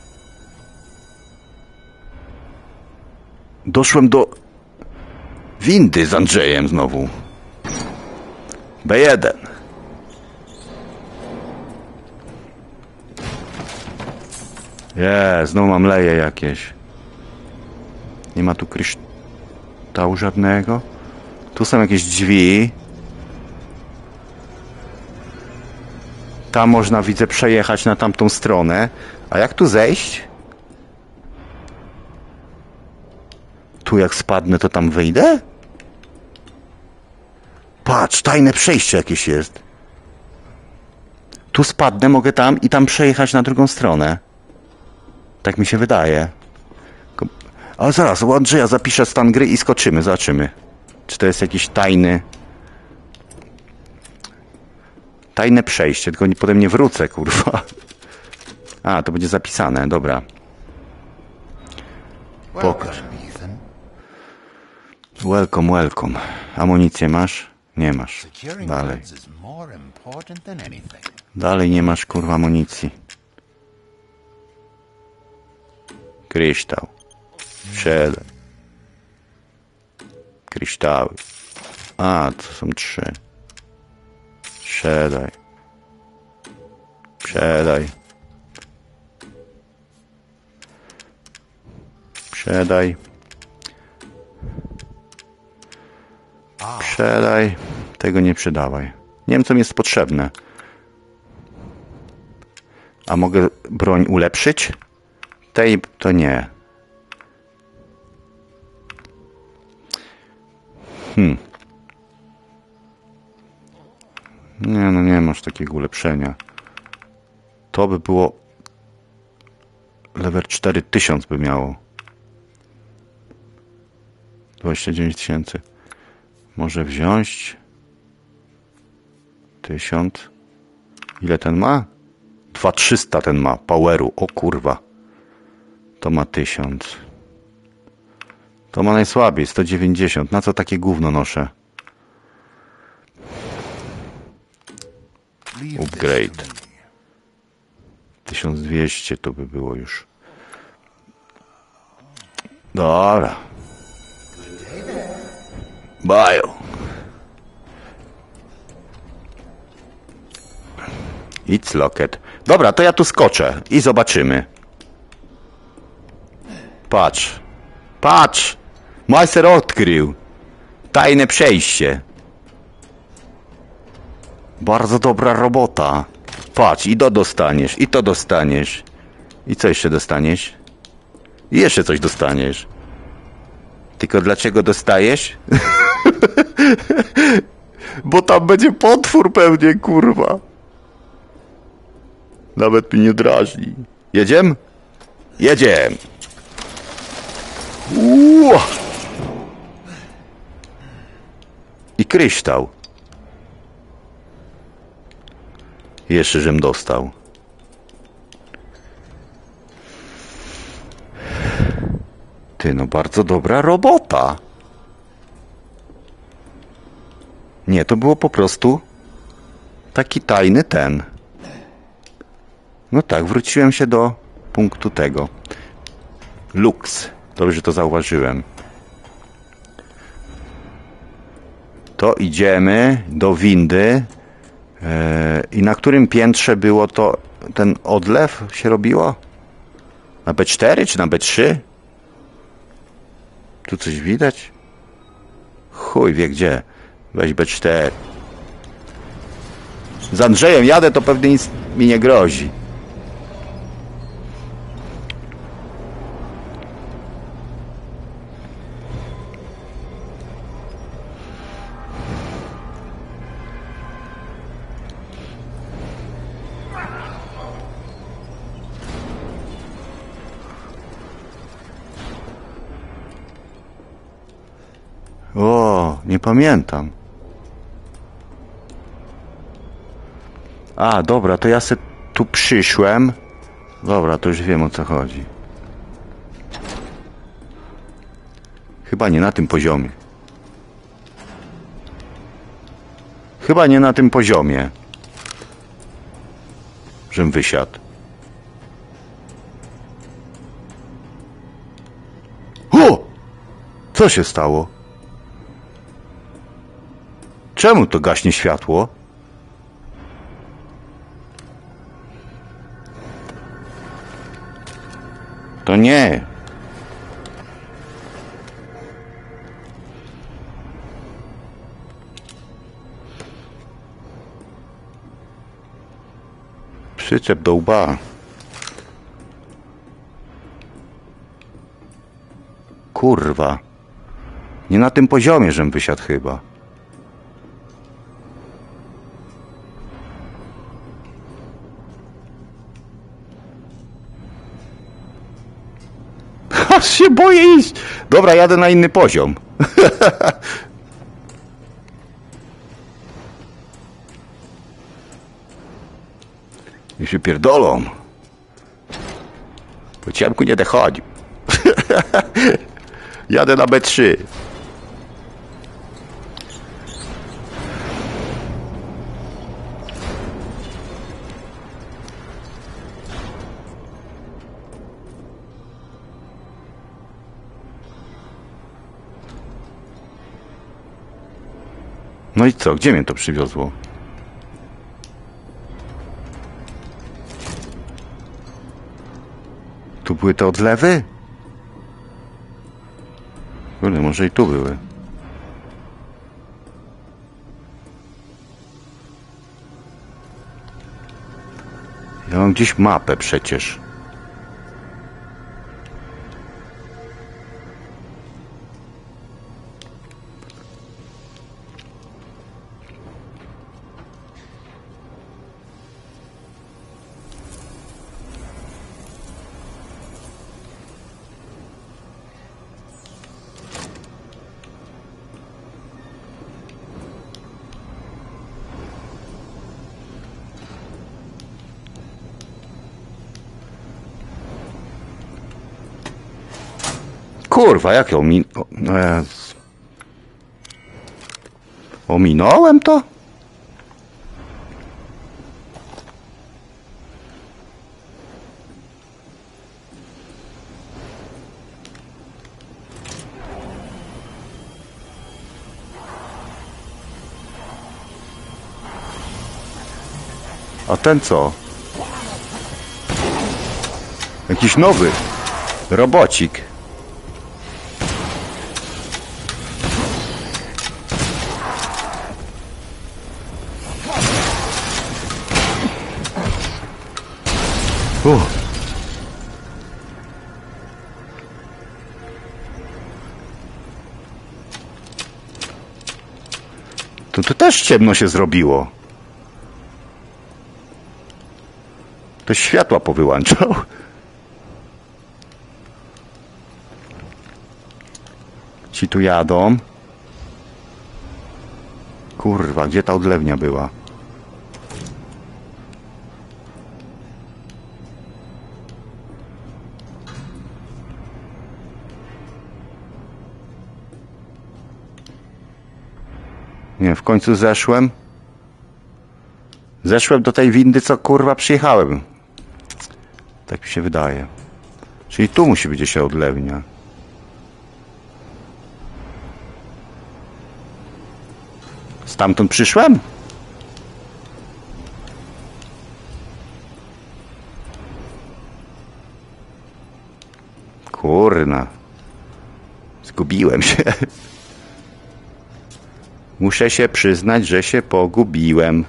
doszłem do windy z Andrzejem znowu. B1. Znowu mam leje jakieś. Nie ma tu kryształu żadnego. Tu są jakieś drzwi. Tam można, widzę, przejechać na tamtą stronę. A jak tu zejść? Tu jak spadnę, to tam wyjdę? Patrz, tajne przejście jakieś jest. Tu spadnę, mogę tam i tam przejechać na drugą stronę. Tak mi się wydaje. Ale zaraz, u Andrzeja zapiszę stan gry i skoczymy, zobaczymy. Czy to jest jakiś tajne przejście, tylko potem nie wrócę, kurwa. A, to będzie zapisane, dobra. Pokaż. Welcome, welcome. Amunicję masz? Nie masz. Dalej. Dalej nie masz, kurwa, amunicji. Kryształ. Siedem. Kryształy. A, to są 3. Sprzedaj. Sprzedaj. Sprzedaj. Sprzedaj. Tego nie przydawaj. Nie wiem, co mi jest potrzebne. A mogę broń ulepszyć? Tej to nie. Nie, no nie masz takiego ulepszenia. To by było... Level 4000 by miało. 29 000. Może wziąć... 1000. Ile ten ma? 2300 ten ma. Poweru. O kurwa. To ma 1000. To ma najsłabiej. 190. Na co takie gówno noszę? Upgrade. 1200 to by było już. Dobra. Bajo. It's locked. Dobra, to ja tu skoczę i zobaczymy. Patrz. Patrz. Majster odkrył. Tajne przejście. Bardzo dobra robota. Patrz, i to dostaniesz, i to dostaniesz. I co jeszcze dostaniesz? I jeszcze coś dostaniesz. Tylko dlaczego dostajesz? Bo tam będzie potwór pewnie, kurwa. Nawet mnie nie drażni. Jedziemy? Jedziemy. I kryształ. Jeszcze żem dostał. Ty, no bardzo dobra robota. Nie, to było po prostu taki tajny ten. No tak, wróciłem się do punktu tego. Lux. Dobrze, że to zauważyłem. To idziemy do windy. I na którym piętrze było to, ten odlew się robiło? Na B4 czy na B3? Tu coś widać? Chuj wie gdzie. Weź B4. Z Andrzejem jadę, to pewnie nic mi nie grozi. O, nie pamiętam. A, dobra, to ja se tu przyszłem. Dobra, to już wiem, o co chodzi. Chyba nie na tym poziomie. Chyba nie na tym poziomie. Żem wysiadł. O! Co się stało? Czemu to gaśnie światło? To nie. Przyczep do łba. Kurwa. Nie na tym poziomie, żem wysiadł chyba. Aż się boję iść. Dobra, jadę na inny poziom. I się pierdolą. Po ciemku nie dochodzi. Jadę na B3. No i co? Gdzie mnie to przywiozło? Tu były te odlewy? Kurde, może i tu były. Ja mam gdzieś mapę przecież. Kurwa, jak ją ominąłem to? A ten co? Jakiś nowy robocik. Tu też ciemno się zrobiło. To światła powyłączał. Ci tu jadą. Kurwa, gdzie ta odlewnia była? Nie, w końcu zeszłem. Zeszłem do tej windy, co kurwa przyjechałem. Tak mi się wydaje. Czyli tu musi być gdzieś odlewnia. Stamtąd przyszłem? Kurna. Zgubiłem się. Muszę się przyznać, że się pogubiłem.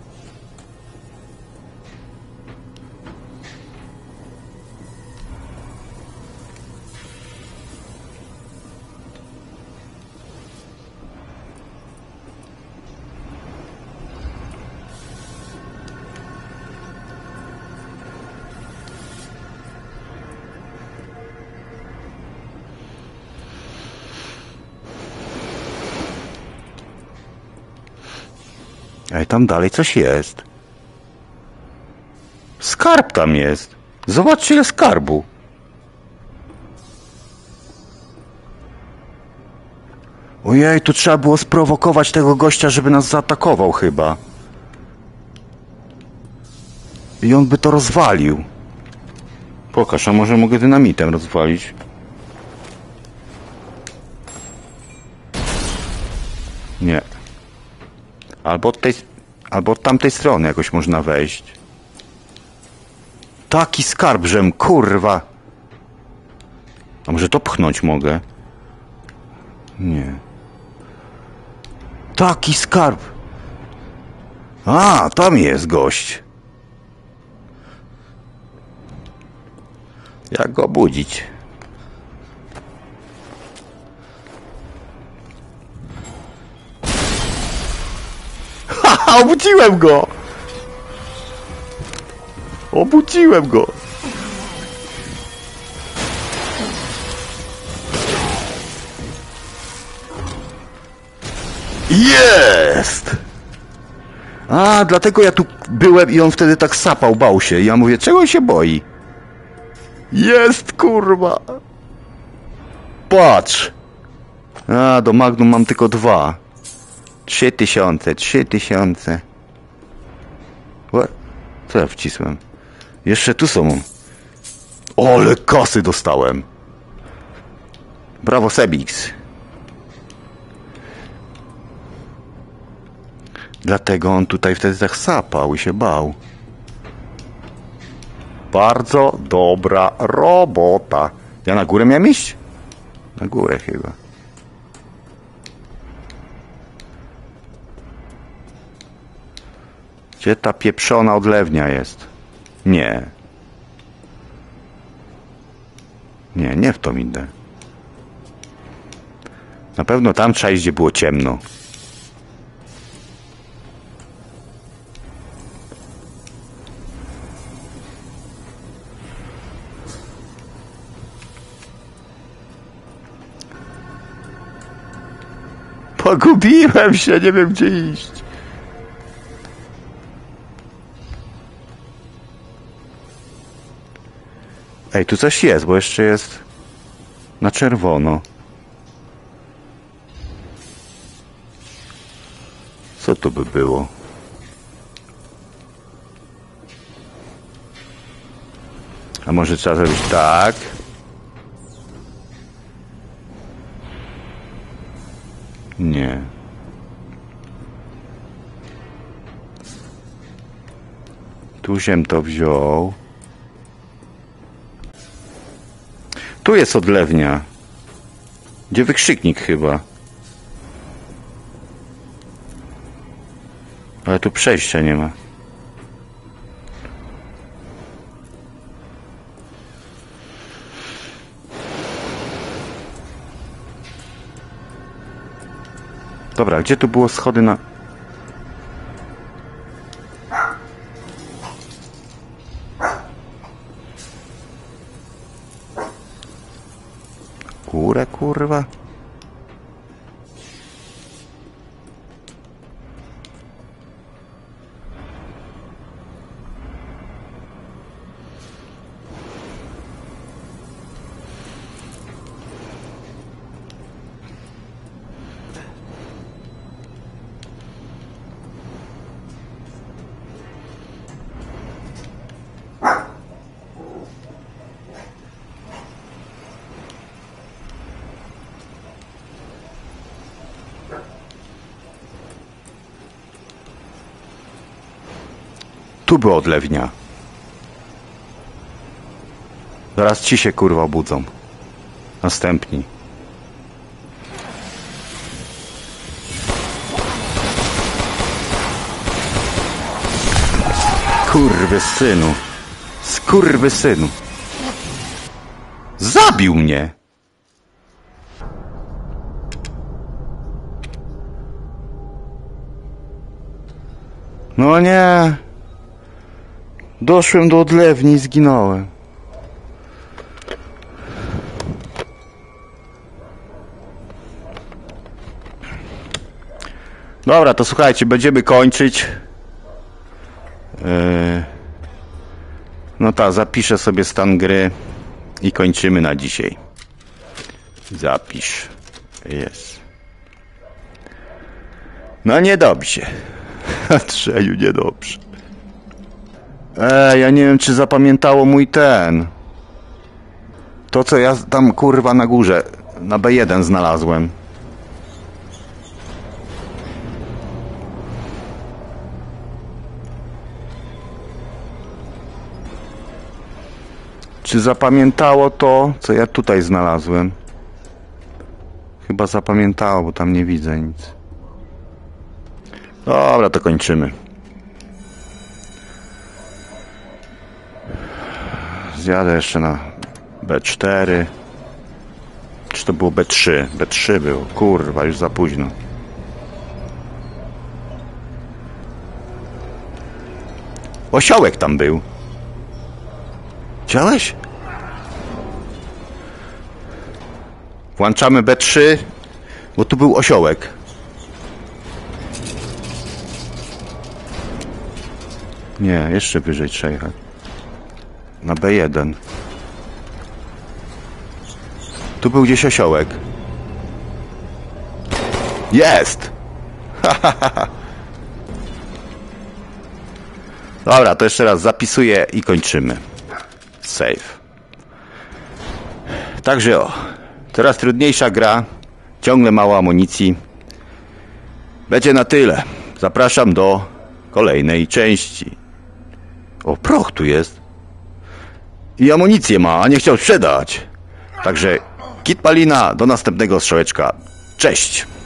Ej, tam dalej coś jest. Skarb tam jest. Zobaczcie, ile skarbu. Ojej, tu trzeba było sprowokować tego gościa, żeby nas zaatakował chyba. I on by to rozwalił. Pokaż, a może mogę dynamitem rozwalić? Nie. Albo od tamtej strony jakoś można wejść. Taki skarb, żem, kurwa. A może to pchnąć mogę? Nie. Taki skarb. A, tam jest gość. Jak go obudzić? Haha, obudziłem go! Obudziłem go! Jest! A, dlatego ja tu byłem i on wtedy tak sapał, bał się. I ja mówię, czego się boi? Jest, kurwa! Patrz! A, do Magnum mam tylko 2. 3000. Co ja wcisłem? Jeszcze tu są. Ole kasy dostałem. Brawo, Sebix. Dlatego on tutaj wtedy tak sapał i się bał. Bardzo dobra robota. Ja na górę miałem iść? Na górę chyba. Gdzie ta pieprzona odlewnia jest? Nie. Nie w to idę. Na pewno tam trzeba iść, gdzie było ciemno. Pogubiłem się, nie wiem gdzie iść. Ej, tu coś jest, bo jeszcze jest na czerwono. Co to by było? A może trzeba zrobić tak? Nie. Tu ziem to wziął. Tu jest odlewnia. Gdzie wykrzyknik chyba. Ale tu przejścia nie ma. Dobra, gdzie tu było schody na... Górę, kurwa. Tu była odlewnia. Zaraz ci się kurwa budzą. następni. Skurwysynu. Skurwysynu. Zabił mnie! No nie. Doszłem do odlewni i zginąłem. Dobra, to słuchajcie, będziemy kończyć. No tak, zapiszę sobie stan gry i kończymy na dzisiaj. Zapisz. Jest. No niedobrze. Andrzeju, niedobrze. Ja nie wiem, czy zapamiętało mój ten. To, co ja tam, kurwa, na górze, na B1 znalazłem. Czy zapamiętało to, co ja tutaj znalazłem? Chyba zapamiętało, bo tam nie widzę nic. Dobra, to kończymy. Zjadę jeszcze na B4. Czy to było B3? B3 było. Kurwa, już za późno. Osiołek tam był. Widziałeś? Włączamy B3, bo tu był osiołek. Nie, jeszcze wyżej trzeba jechać. Na B1. Tu był gdzieś osiołek. Jest! Dobra, to jeszcze raz zapisuję i kończymy. Save. Także o. Coraz trudniejsza gra. Ciągle mało amunicji. Będzie na tyle. Zapraszam do kolejnej części. O, proch tu jest. I amunicję ma, a nie chciał sprzedać. Także Kit Palina, do następnego strzałeczka. Cześć!